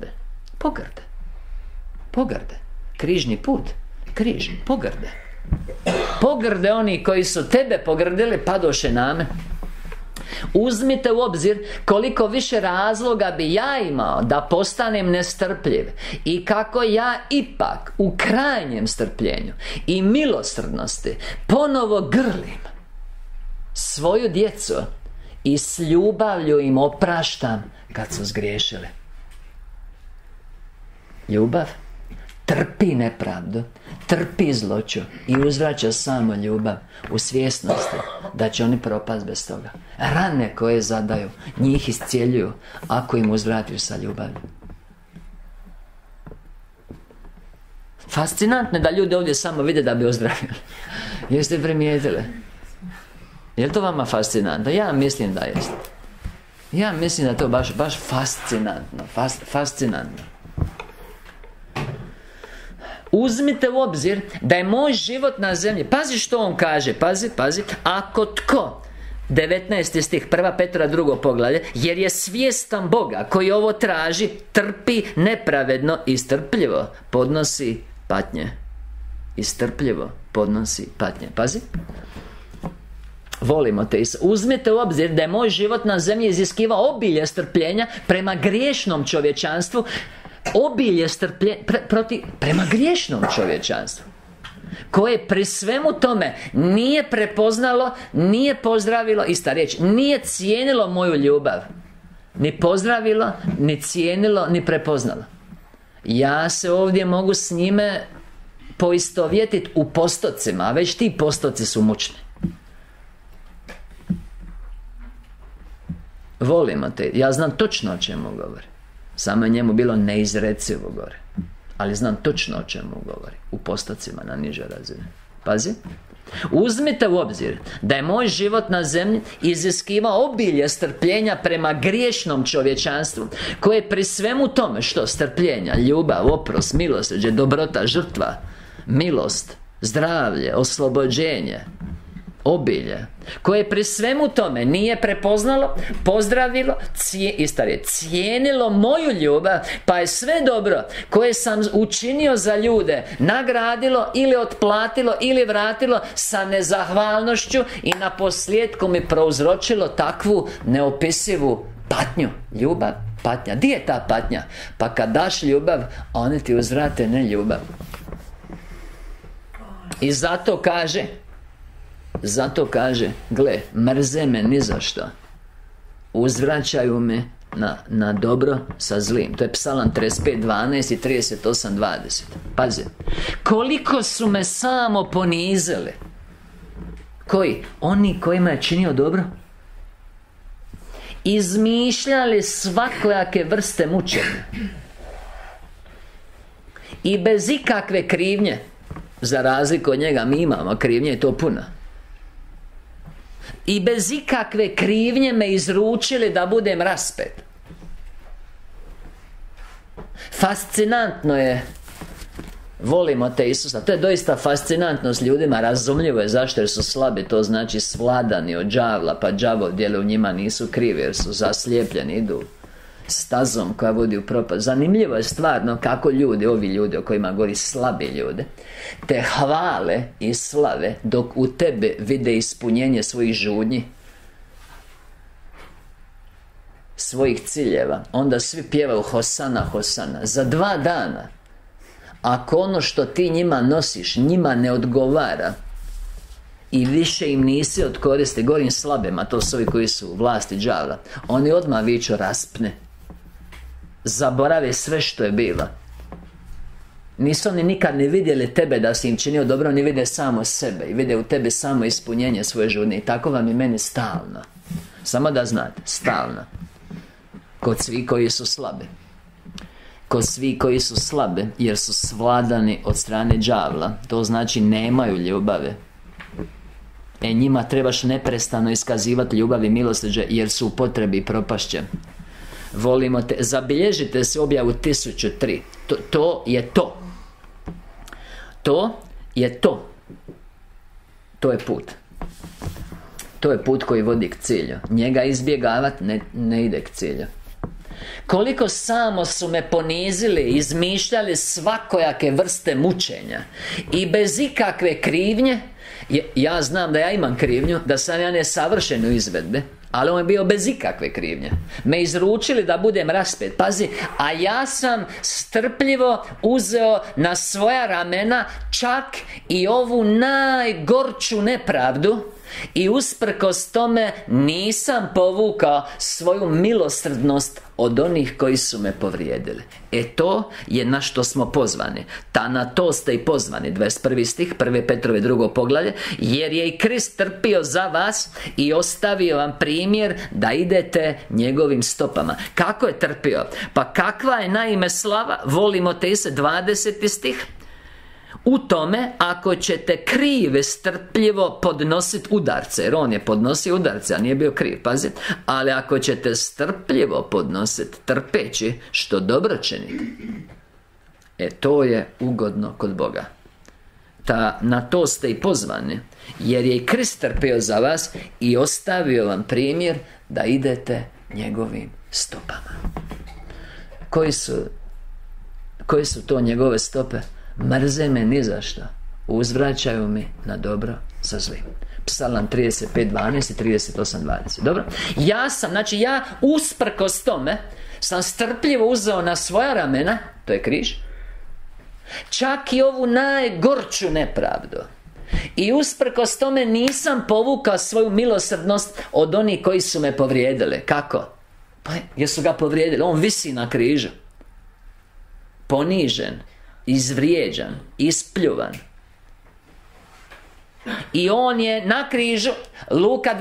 pogrde, križni put, križ, pogrde oni koji su tebe pogrdili, padoše name. Uzmite u obzir koliko više razloga bi ja imao da postanem nestrpljiv i kako ja ipak u krajnjem strpljenju i milosrdnosti ponovo grlim svoju djecu i s ljubavlju im opraštam kad su zgriješili. Ljubav trpi nepravdu, trpi zloću i uzvraća samo ljubav u svjesnosti da će oni propast bez toga. Rane koje zadaju, njih iscijeljuju ako im uzvratiš sa ljubavlju. Fascinantno je da ljudi ovdje samo vide da bi ozdravili. Jeste primijetili? Je li to vama fascinantno? Ja mislim da jeste. Ja mislim da je to baš fascinantno. Fascinantno. Uzmite u obzir da je moj život na zemlji. Pazi što on kaže. Pazi. Ako tko, 19. stih, 1. Petra 2. poglavlje, jer je svjestan Boga koji ovo traži, trpi nepravedno i strpljivo podnosi patnje. I strpljivo podnosi patnje. Pazi. Volimo te. Uzmite u obzir da je moj život na zemlji iziskivao obilje strpljenja prema griješnom čovječanstvu. Obilje strpljenja prema griješnom čovječanstvu, koje pri svemu tome nije prepoznalo, nije pozdravilo, ista riječ, nije cijenilo moju ljubav, ni pozdravilo, ni cijenilo, ni prepoznalo. Ja se ovdje mogu s njime poistovjetiti u postocima, a već ti postoci su mučni. Volimo te, ja znam točno o čemu govori. Samo je njemu bilo neizrecivo gore, ali znam točno o čemu govori. U postocima na nižoj razini. Pazi. Uzmite u obzir da je moj život na zemlji iziskivao obilje strpljenja prema griješnom čovječanstvu, koje pri svemu tome što? Strpljenja, ljubav, oprost, milosrđe, dobrota, žrtva, milost, zdravlje, oslobođenje, obilje, koje pri svemu tome nije prepoznalo, pozdravilo, cijenilo moju ljubav, pa je sve dobro koje sam učinio za ljude nagradilo ili otplatilo ili vratilo sa nezahvalnošću i na posljedku mi prouzročilo takvu neopisivu patnju. Ljubav, patnja. Di je ta patnja? Pa kad daš ljubav, oni ti uzvrate ne ljubav. I zato kaže, gle, mrze me ni za što, uzvraćaju me na dobro sa zlim. To je Psalam 35.12 i 38.20. Pazi, koliko su me samo ponizili. Koji? Oni kojima je činio dobro. Izmišljali svakojake vrste mučenja i bez ikakve krivnje. Za razliku od njega mi imamo krivnje i to puno. I bez ikakve krivnje me izručili da budem raspet. Fascinantno je. Volimo te Isusa. To je doista fascinantno s ljudima. Razumljivo je zašto, jer su slabi. To znači svladani od đavla. Pa đavo djelo u njima nisu krivi, jer su zaslijepljeni, idu stazom koja vodi u propast. Zanimljivo je stvarno kako ljudi, ovi ljudi o kojima govori, slabi ljude, te hvale i slave dok u tebe vide ispunjenje svojih žudnji, svojih ciljeva. Onda svi pjevaju Hosana, Hosana. Za 2 dana Ako ono što ti njima nosiš njima ne odgovara i više im nisi od koristi, govorim slabima, to su ovi koji su u vlasti đavla, oni odmah viču raspne, zaborave sve što je bilo. Nisu oni nikad ne vidjeli tebe da si im činio dobro, oni vide samo sebe i vide u tebi samo ispunjenje svoje žudnje. I tako vam i meni stalno. Samo da znate, stalno. Kod svi koji su slabi. Kod svi koji su slabi, jer su svladani od strane đavla. To znači nemaju ljubave. Njima trebaš neprestano iskazivati ljubav i milosrđe, jer su u potrebi i propašće. Volimo te. Zabilježite se objavu 1003. To je to. To je to. To je put. To je put koji vodi k cilju. Njega izbjegavati ne ide k cilju. Koliko samo su me ponizili, izmišljali svakojake vrste mučenja i bez ikakve krivnje. Ja znam da ja imam krivnju, da sam ja nesavršen u izvedbi, ali on je bio bez ikakve krivnje. Me izručili da budem raspet. Pazi, a ja sam strpljivo uzeo na svoja ramena čak i ovu najgorču nepravdu, i usprkos tome nisam povukao svoju milosrdnost od onih koji su me povrijedili. To je na što smo pozvani. Na to ste i pozvani. 21. stih 1. Petrove 2. poglavlje. Jer je i Krist trpio za vas i ostavio vam primjer da idete njegovim stopama. Kako je trpio? Pa kakva je naime slava? Volimo te se 20. stih. U tome, ako ćete krive strpljivo podnositi udarce, jer on je podnosio udarce, a nije bio kriv, pazite. Ali ako ćete strpljivo podnositi, trpeći, što dobro činite, to je ugodno kod Boga. Na to ste i pozvani, jer je i Krist trpio za vas i ostavio vam primjer da idete njegovim stopama. Koji su to njegove stope? Mrze me ni za što, uzvraćaju mi na dobro sa zlim. Psalam 35.12 i 38.20. Dobro? Ja usprkos tome sam strpljivo uzeo na svoja ramena, to je križ, čak i ovu najgorču nepravdu. I usprkos tome nisam povukao svoju milosrdnost od onih koji su me povrijedili. Kako? Pa jer su ga povrijedili. On visi na križu, ponižen, izvrijeđan, ispljuvan. I on je na križu, Luka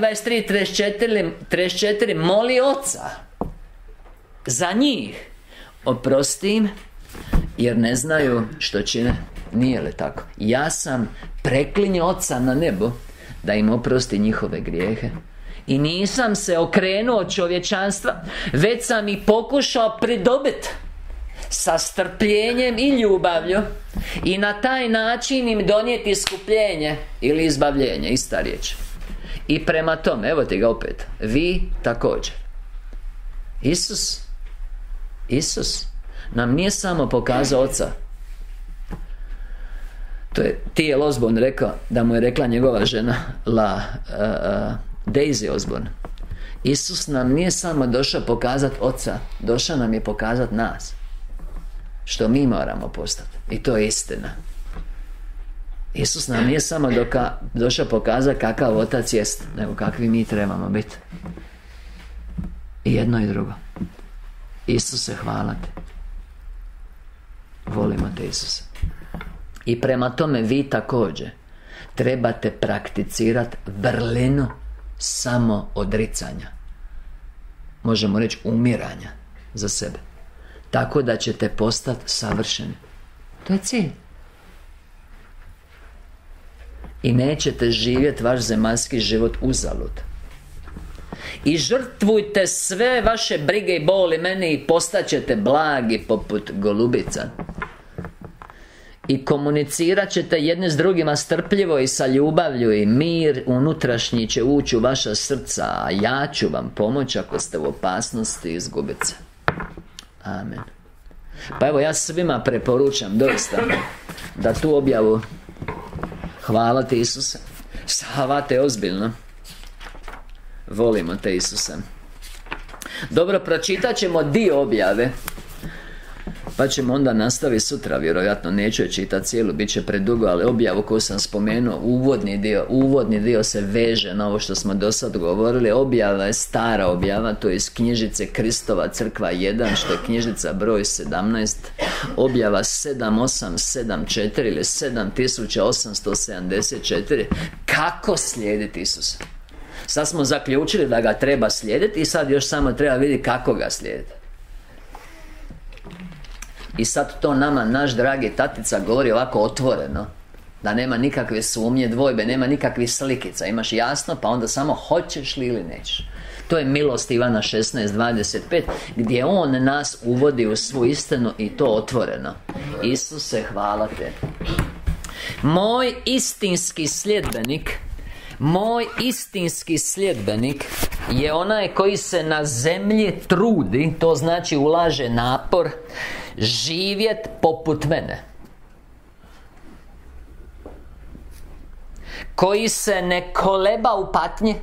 23.34 moli Oca za njih, oprosti im jer ne znaju što čine. Nije li tako? Ja sam preklinio Oca na nebu da im oprosti njihove grijehe. I nisam se okrenuo od čovječanstva, već sam ih pokušao pridobiti sa strpljenjem i ljubavlju i na taj način im donijeti iskupljenje ili izbavljenje, ista riječ. I prema tome, evo ti ga opet, vi također. Isus nam nije samo pokazao Oca. To je T.L. Osborne rekao, da mu je rekla njegova žena Daisy Osborne. Isus nam nije samo došao pokazati Oca, došao nam je pokazati nas, što mi moramo postati. I to je istina. Isus nam nije samo došao pokazati kakav Otac jest, nego kakvi mi trebamo biti. I jedno i drugo. Isuse, hvala te. Volimo te, Isuse. I prema tome vi također trebate prakticirati vrlinu samo odricanja, možemo reći umiranja za sebe, tako da ćete postati savršeni. To je cilj. I nećete živjeti vaš zemaljski život uzalud. I žrtvujte sve vaše brige i boli meni i postaćete blagi poput golubica. I komunicirat ćete jedni s drugima strpljivo i sa ljubavlju, i mir unutrašnji će ući u vaša srca, a ja ću vam pomoći ako ste u opasnosti izgubiti se. Amen. Pa evo, ja svima preporučam doista da tu objavu, hvala ti Isuse, shvate ozbiljno. Volimo te, Isuse. Dobro, pročitat ćemo dio objave Pa ćemo onda nastaviti sutra, vjerojatno neću je čitati cijelu, bit će predugo, ali objavu koju sam spomenuo, uvodni dio se veže na ovo što smo do sad govorili. Objava je stara objava, to je iz knjižice Kristova crkva 1, što je knjižica broj 17, objava 7874 ili 7874. Kako slijediti Isusa? Sad smo zaključili da ga treba slijediti i sad još samo treba vidjeti kako ga slijediti. I sad to nama naš dragi tatica govori ovako otvoreno, da nema nikakve sumnje, dvojbe, nema nikakvih slikica. Imaš jasno, pa onda samo hoćeš li ili nećeš. To je milost Ivana 16:25, gdje on nas uvodi u svu istinu i to otvoreno. Isuse, hvala te. Moj istinski sljedbenik je onaj koji se na zemlji trudi, to znači ulaže napor, živjet poput mene, koji se ne koleba u patnji,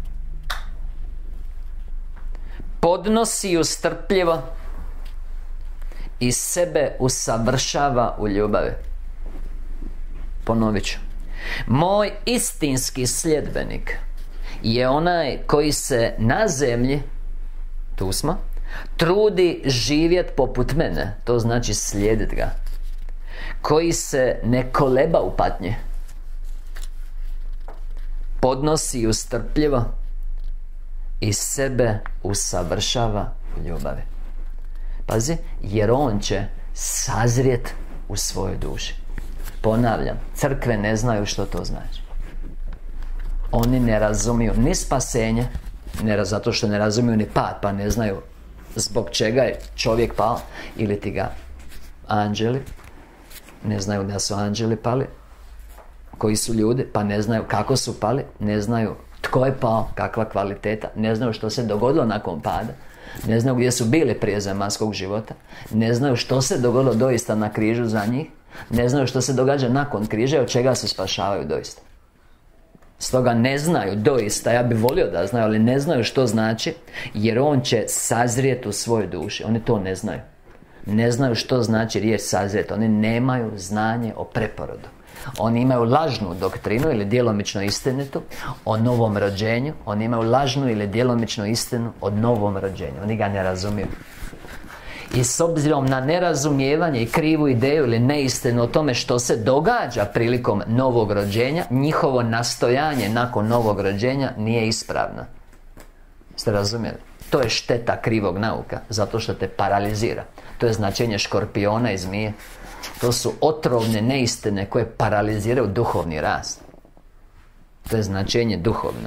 podnosi ju strpljivo i sebe usavršava u ljubavi. Ponovit ću. Moj istinski sljedbenik je onaj koji se na zemlji, tu smo, trudi živjet poput mene, to znači slijedit ga, koji se ne koleba u patnji, podnosi ju strpljivo i sebe usavršava u ljubavi. Pazi, jer on će sazrijet u svojoj duši. Ponavljam, crkve ne znaju što to znači. Oni ne razumiju ni spasenje, zato što ne razumiju ni pad, pa ne znaju zbog čega je čovjek pao, ili ti ga anđeli, ne znaju da su anđeli pali, koji su ljudi, pa ne znaju kako su pali, ne znaju tko je pao, kakva kvaliteta, ne znaju što se dogodilo nakon pada, ne znaju gdje su bili prije zemaljskog života, ne znaju što se dogodilo doista na križu za njih, ne znaju što se događa nakon križa i od čega se spašavaju doista. Stoga ne znaju doista, ja bih volio da znaju, ali ne znaju što znači, jer on će sazrijeti u svojoj duši. Oni to ne znaju. Ne znaju što znači riječ sazrijeti. Oni nemaju znanje o preporodu. Oni imaju lažnu doktrinu ili djelomično istinitu o novom rođenju. Oni imaju lažnu ili djelomično istinu o novom rođenju. Oni ga ne razumiju. I s obzirom na nerazumijevanje i krivu ideju ili neistinu o tome što se događa prilikom novog rođenja, njihovo nastojanje nakon novog rođenja nije ispravno. Ste razumjeli? To je šteta krivog nauka, zato što te paralizira. To je značenje škorpiona i zmije. To su otrovne neistine koje paraliziraju duhovni rast. To je značenje duhovno.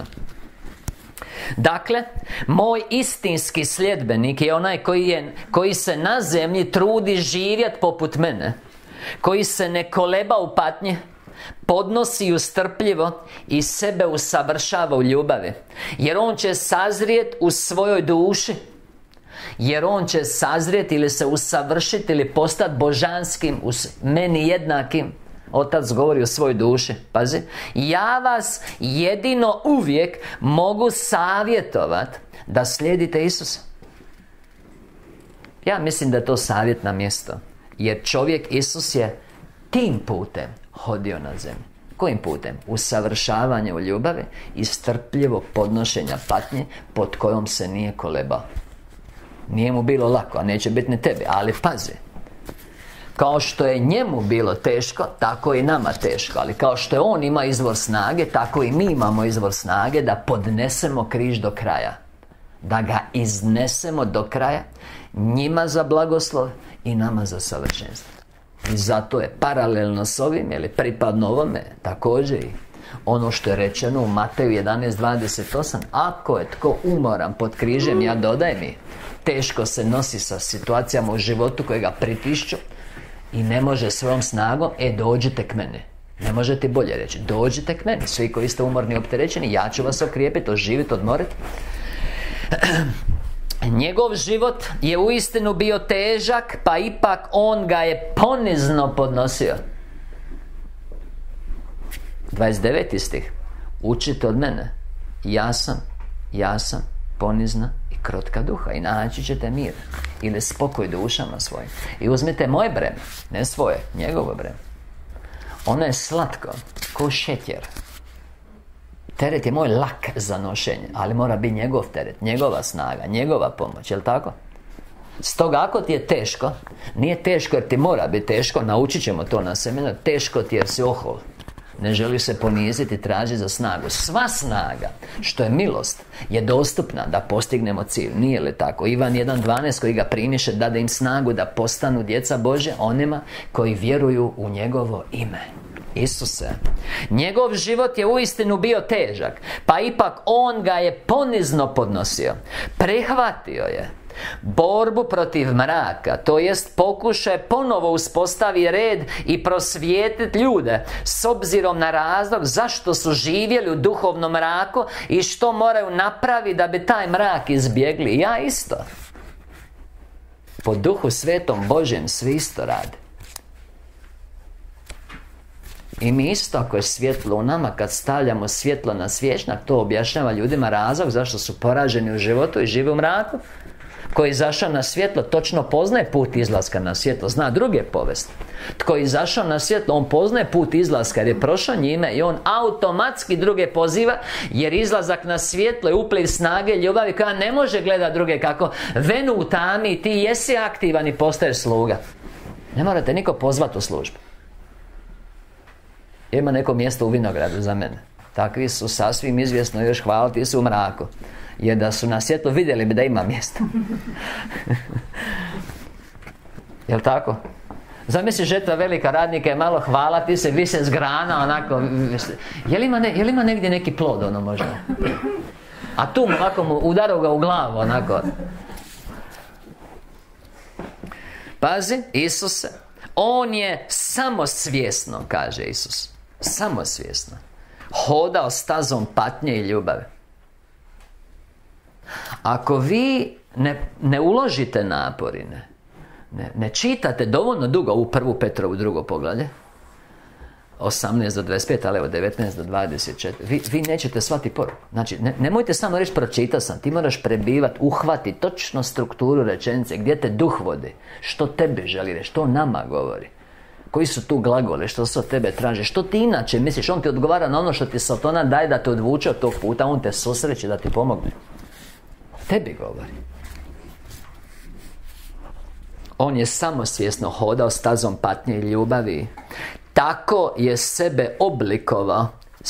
Dakle, moj istinski sljedbenik je onaj koji se na zemlji trudi živjet poput mene, koji se ne koleba u patnji, podnosi ju strpljivo i sebe usavršava u ljubavi, jer on će sazrijet u svojoj duši, jer on će sazrijet ili se usavršiti ili postati božanskim, meni jednakim. Otac govori o svojoj duši. Pazi, ja vas jedino uvijek mogu savjetovat da slijedite Isusa. Ja mislim da je to savjetno mjesto, jer čovjek Isus je tim putem hodio na zemlji. Kojim putem? Usavršavanje u ljubavi i strpljivog podnošenja patnje pod kojom se nije kolebao. Nije mu bilo lako, a neće biti ni tebi, ali pazi, kao što je njemu bilo teško, tako i nama teško. Ali kao što je on ima izvor snage, tako i mi imamo izvor snage da podnesemo križ do kraja, da ga iznesemo do kraja, njima za blagoslov i nama za savršenstvo. I zato je paralelno s ovim, ili pripadno ovome, također i ono što je rečeno u Mateju 11:28, ako je tko umoran pod križem, ja dodajem i teško se nosi sa situacijama u životu koje ga pritišću i ne može svojom snagom, dođite k mene. Ne možete bolje reći, dođite k meni. Svi koji ste umorni i opterećeni, ja ću vas okrijepiti, oživiti, odmoriti. Njegov život je uistinu bio težak, pa ipak on ga je ponizno podnosio. 29. stih. Učite od mene. Ja sam ponizna i krotka duha i naći ćete mir ili spokoj dušama svojim. I uzmite moje breme, ne svoje, njegovo breme. Ono je slatko, ko šećer. Teret je moj lak za nošenje, ali mora biti njegov teret, njegova snaga, njegova pomoć, jel' tako? Stoga ako ti je teško, nije teško jer ti mora biti teško, naučit ćemo to na seminaru, teško ti jer si ohol. Ne želiš se poniziti, traži za snagu. Sva snaga, što je milost, je dostupna da postignemo cilj. Nije li tako? Ivan 1.12 koji ga primiše dade im snagu da postanu djeca Božja onima koji vjeruju u njegovo ime. Isuse, njegov život je uistinu bio težak, pa ipak on ga je ponizno podnosio. Prihvatio je borbu protiv mraka, to jest pokušaj ponovo uspostavi red i prosvijetiti ljude s obzirom na razlog zašto su živjeli u duhovnom mraku i što moraju napraviti da bi taj mrak izbjegli. Ja isto. Po Duhu Svetom Božjem svi isto rade. I mi isto, ako je svjetlo u nama, kad stavljamo svjetlo na svječnak, to objašnjava ljudima razlog zašto su poraženi u životu i žive u mraku. Tko je izašao na svjetlo točno poznaje put izlaska na svjetlo, zna druge povesti. Tko je izašao na svjetlo, on poznaje put izlaska jer je prošao njime i on automatski druge poziva, jer izlazak na svjetlo je upliv snage ljubavi koja ne može gledati druge kako venu u tami i ti jesi aktivan i postaješ sluga. Ne morate niko pozvati u službu. Ima neko mjesto u vinogradu za mene. Takvi su sasvim izvjesno još hvaliti su u mraku. Jer da su na svjetlu vidjeli bi da ima mjesta. Jel' tako? Zamisli žetva velika, radnika je malo hvala, ti se vise s grana, onako. Jel' ima negdje neki plod, ono možda? A tu ovako mu udaru ga u glavu, onako. Pazi, Isuse, on je samosvjesno, kaže Isus, samosvjesno hodao stazom patnje i ljubave. Ako vi ne uložite napori, ne čitate dovoljno dugo u 1. Petrovu 2. poglavlje 18 do 25, ali evo 19 do 24, vi nećete shvatiti poruku. Znači, nemojte samo reći pročitao sam, ti moraš prebivati, uhvatiti točno strukturu rečenice, gdje te duh vodi, što tebi želi reći, što nama govori, koji su tu glagole, što se od tebe traži, što ti inače misliš. On ti odgovara na ono što ti Satana daje da te odvuče od tog puta, on te susreće da ti pomogne. Tebi govori. On je samosvjesno hodao stazom patnje i ljubavi. Tako je sebe oblikovao.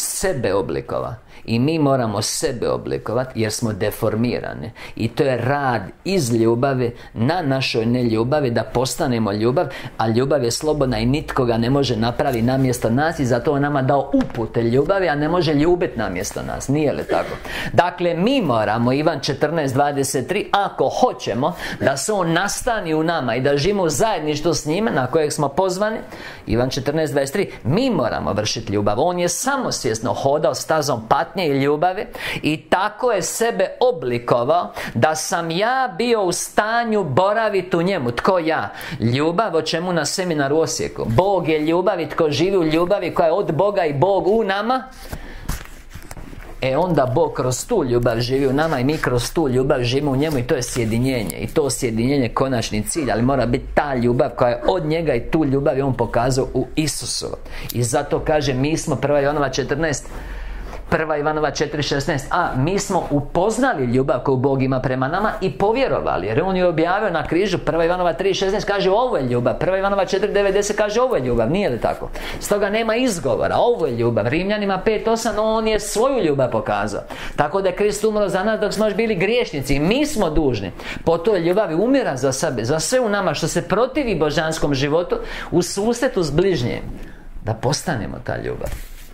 I mi moramo sebe oblikovati jer smo deformirani. I to je rad iz ljubavi na našoj neljubavi da postanemo ljubav. A ljubav je slobodna i nitko ga ne može napraviti namjesto nas. I zato on nama dao upute ljubavi, a ne može ljubiti namjesto nas. Nije li tako? Dakle, mi moramo, Ivan 14.23, ako hoćemo da se on nastani u nama i da živimo u zajedništvu s njime na kojeg smo pozvani, Ivan 14.23, mi moramo vršiti ljubav. On je samosvjesno hodao stazom patnje i ljubavi i tako je sebe oblikovao da sam ja bio u stanju boraviti u njemu. Tko ja? Ljubav, o čemu na seminaru u Osijeku. Bog je ljubav i tko živi u ljubavi koja je od Boga i Bog u nama, onda Bog kroz tu ljubav živi u nama i mi kroz tu ljubav živimo u njemu i to je sjedinjenje. I to sjedinjenje je konačni cilj, ali mora biti ta ljubav koja je od njega i tu ljubav je on pokazao u Isusu. I zato kaže, mi smo 1. Ivanova 4.16, a mi smo upoznali ljubav koju Bog ima prema nama i povjerovali, jer on je objavio na križu. 1. Ivanova 3.16 kaže ovo je ljubav, 1. Ivanova 4.90 kaže ovo je ljubav, nije li tako? Stoga nema izgovora, ovo je ljubav. Rimljanima 5.8 on je svoju ljubav pokazao, tako da je Krist umro za nas dok smo još bili griješnici i mi smo dužni po toj ljubavi umira za sebe, za sve u nama što se protivi božanskom životu u susretu s bližnjim, da postanemo ta ljubav.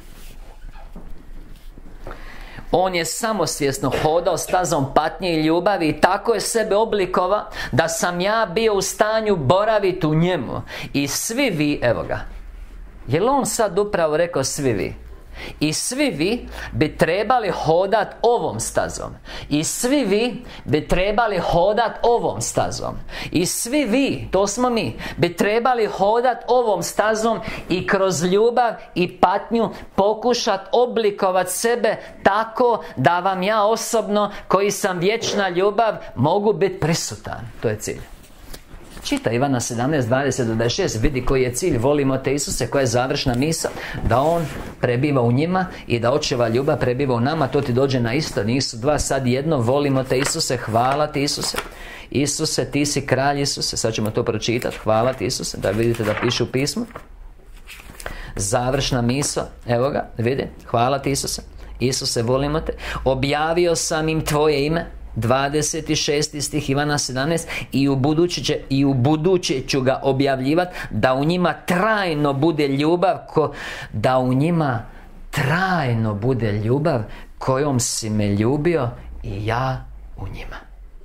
On je samosvjesno hodao stazom patnje i ljubavi i tako je sebe oblikova da sam ja bio u stanju boraviti u njemu. I svi vi, evo ga. Je li on sad upravo rekao svi vi? I svi vi bi trebali hodat ovom stazom. I svi vi bi trebali hodat ovom stazom. I svi vi, to smo mi, bi trebali hodat ovom stazom i kroz ljubav i patnju pokušat oblikovat sebe tako da vam ja osobno, koji sam vječna ljubav, mogu biti prisutan. To je cilj. Čita Ivana 17:20-26, vidi koji je cilj. Volimo te Isuse, koja je završna misao, da On prebiva u njima i da Očeva ljubav prebiva u nama. To ti dođe na isto, nisu dva, sad jedno. Volimo te Isuse, hvala ti Isuse. Isuse, ti si kralj Isuse. Sad ćemo to pročitati. Hvala ti Isuse, da vidite da piše u pismu. Završna misao, evo ga, vidi. Hvala ti Isuse. Isuse, volimo te. Objavio sam im tvoje ime. 26. stih Ivana 17. I u buduće ću ga objavljivati, da u njima trajno bude ljubav, da u njima trajno bude ljubav kojom si me ljubio i ja u njima.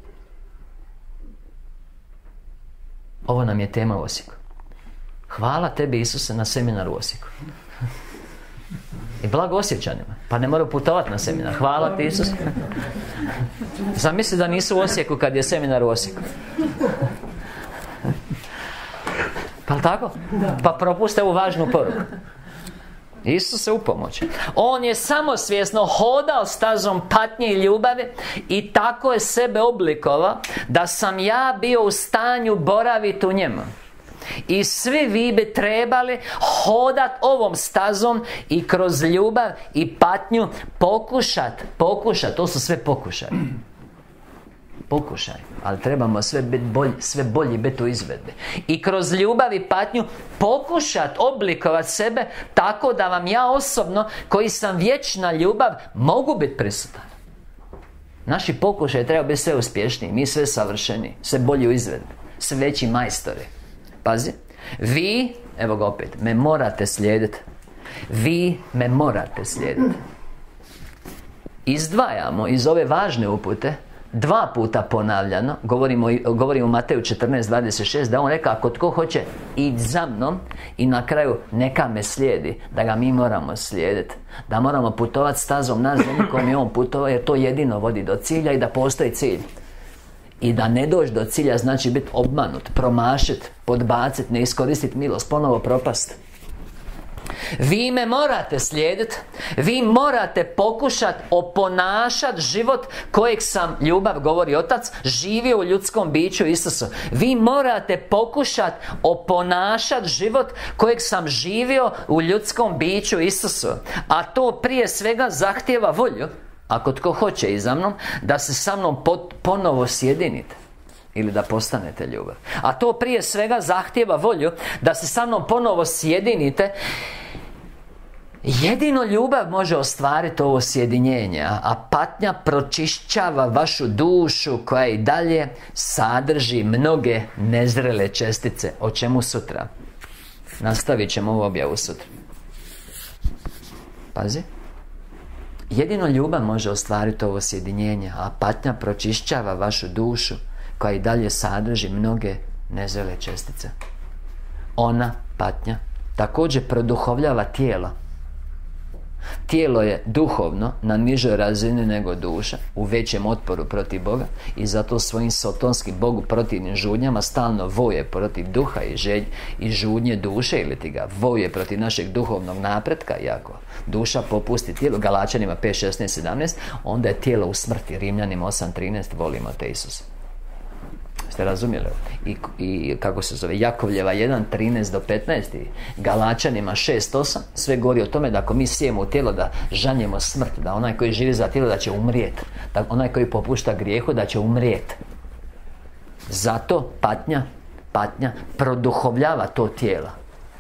Ovo nam je tema u Osijeku. Hvala tebi Isuse na seminaru u Osijeku. I blago Osječanima, pa ne moraju putovati na seminar. Hvala ti Isus. Zamisli da nisu u Osijeku kad je seminar u Osijeku. Pa tako? Pa propuste ovu važnu poruku. Isuse u pomoć. On je samosvjesno hodao stazom patnje i ljubavi i tako je sebe oblikovao da sam ja bio u stanju boraviti u njemu. I svi vi bi trebali hodat ovom stazom i kroz ljubav i patnju pokušat, to su sve pokušaj, ali trebamo sve bolji biti u izvedbi. I kroz ljubav i patnju pokušat oblikovati sebe tako da vam ja osobno, koji sam vječna ljubav, mogu biti prisutan. Naši pokušaj treba biti sve uspješniji, mi sve savršeniji, sve bolji u izvedbi, sve veći majstori. Pazi, vi, evo ga opet, me morate slijediti. Vi me morate slijediti. Izdvajamo iz ove važne upute, 2 puta ponavljano, govorimo u Mateju 14:26, da on reka, ako tko hoće ići za mnom, i na kraju neka me slijedi, da ga mi moramo slijediti, da moramo putovati stazom na zemlji kojom je on putovao, jer to jedino vodi do cilja i da postoji cilj. I da ne doći do cilja znači biti obmanut, promašit, podbacit, ne iskoristit milost, ponovo propast. Vi me morate slijediti. Vi morate pokušati oponašati život kojeg sam, ljubav govori Otac, živio u ljudskom biću Isusu. Vi morate pokušati oponašati život kojeg sam živio u ljudskom biću Isusu. A to prije svega zahtijeva volju, ako tko hoće iza mnom, da se sa mnom ponovo sjedinite ili da postanete ljubav. A to prije svega zahtijeva volju da se sa mnom ponovo sjedinite. Jedino ljubav može ostvariti ovo sjedinjenje, a patnja pročišćava vašu dušu koja i dalje sadrži mnoge nezrele čestice. O čemu sutra? Nastavit ćemo ovu objavu sutra. Pazi. Jedino ljubav može ostvariti ovo sjedinjenje, a patnja pročišćava vašu dušu koja i dalje sadrži mnoge nezrele čestice. Ona, patnja, također produhovljava tijelo. Tijelo je duhovno na nižoj razini nego duša, u većem otporu protiv Boga, i zato svojim sotonskim Bogu protivnim žudnjama stalno voje protiv duha i žudnje duše, ili ti ga voje protiv našeg duhovnog napretka. I ako duša popusti tijelo, Galačanima 5:16-17, onda je tijelo u smrti. Rimljanima 8:13, volimo te Isuse. Ste razumjeli? I kako se zove, Jakovljeva 1:13-15 i Galačanima 6:8, sve govori o tome da ako mi sijemo u tijelo, da žanjemo smrt, da onaj koji živi za tijelo da će umrijeti, da onaj koji popušta grijehu da će umrijeti. Zato patnja produhovljava to tijelo.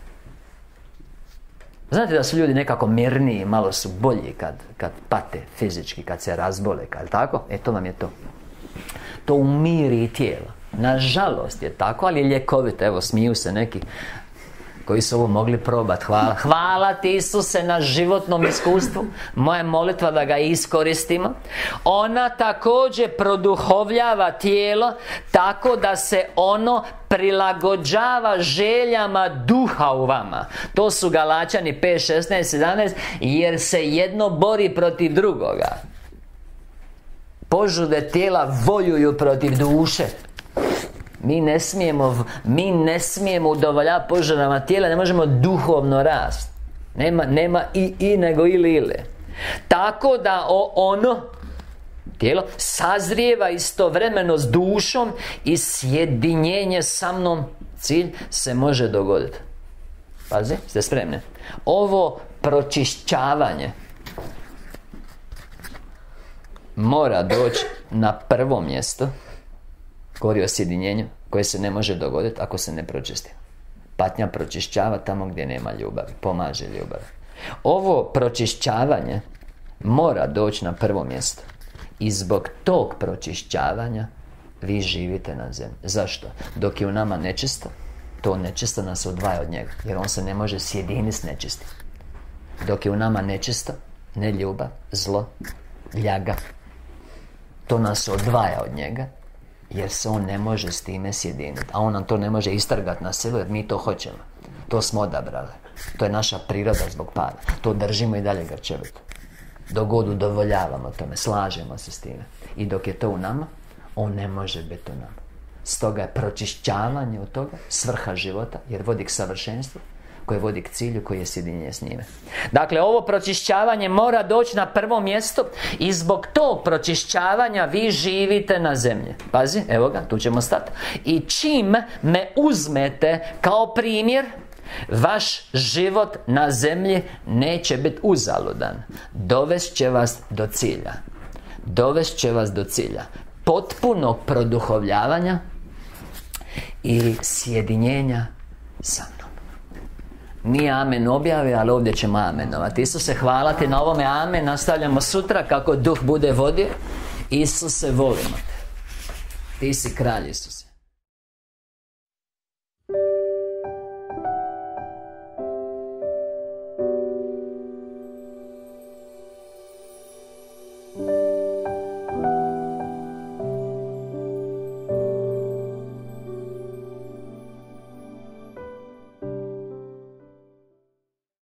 Znate da su ljudi nekako mirniji, malo su bolji kad pate fizički, kad se razbole, kad tako? To vam je to. To umiri tijelo. Nažalost je tako, ali je ljekovito. Evo, smiju se neki. koji su ovo mogli probati. Hvala ti, Isuse, na životnom iskustvu. Moja molitva da ga iskoristimo. Ona također produhovljava tijelo tako da se ono prilagođava željama duha u vama. To su Galačani 5, 16, 17. Jer se jedno bori protiv drugoga. Požude tijela voljuju protiv duše. Mi ne smijemo udovoljavati požudama tijela. Ne možemo duhovno rasti. Nema i nego ili. Tako da ono tijelo sazrijeva istovremeno s dušom i sjedinjenje sa mnom. Cilj se može dogoditi. Pazi, ste spremni? Ovo pročišćavanje mora doći na prvo mjesto. Govori o sjedinjenju koje se ne može dogoditi ako se ne pročisti. Patnja pročišćava tamo gdje nema ljubavi. Pomaže ljubav. Ovo pročišćavanje mora doći na prvo mjesto. I zbog tog pročišćavanja vi živite na zemlji. Zašto? Dok je u nama nečisto, to nečisto nas odvaja od njega. Jer on se ne može sjediniti s nečistim. Dok je u nama nečisto, neljubav, zlo, ljaga, to nas odvaja od njega. Jer se on ne može s time sjediniti. A on nam to ne može istrgati na silu, jer mi to hoćemo. To smo odabrali. To je naša priroda zbog pada. To držimo i dalje grčevito. Dok god udovoljavamo tome, slažemo se s time. I dok je to u nama, on ne može biti u nama. Stoga je pročišćavanje od toga svrha života, jer vodi k savršenstvu, koje vodi k cilju, koji je sjedinjenje s njime. Dakle, ovo pročišćavanje mora doći na prvo mjesto i zbog tog pročišćavanja vi živite na zemlji. Pazi, evo ga, tu ćemo stati. I čim me uzmete kao primjer, vaš život na zemlji neće biti uzaludan. Dovest će vas do cilja. Dovest će vas do cilja potpunog produhovljavanja i sjedinjenja sa mnom. Nije amen objave, ali ovdje ćemo amenovati. Isuse, hvala ti na ovome, amen. Nastavljamo sutra kako duh bude vodio. Isuse, volimo te. Ti si kralj, Isus.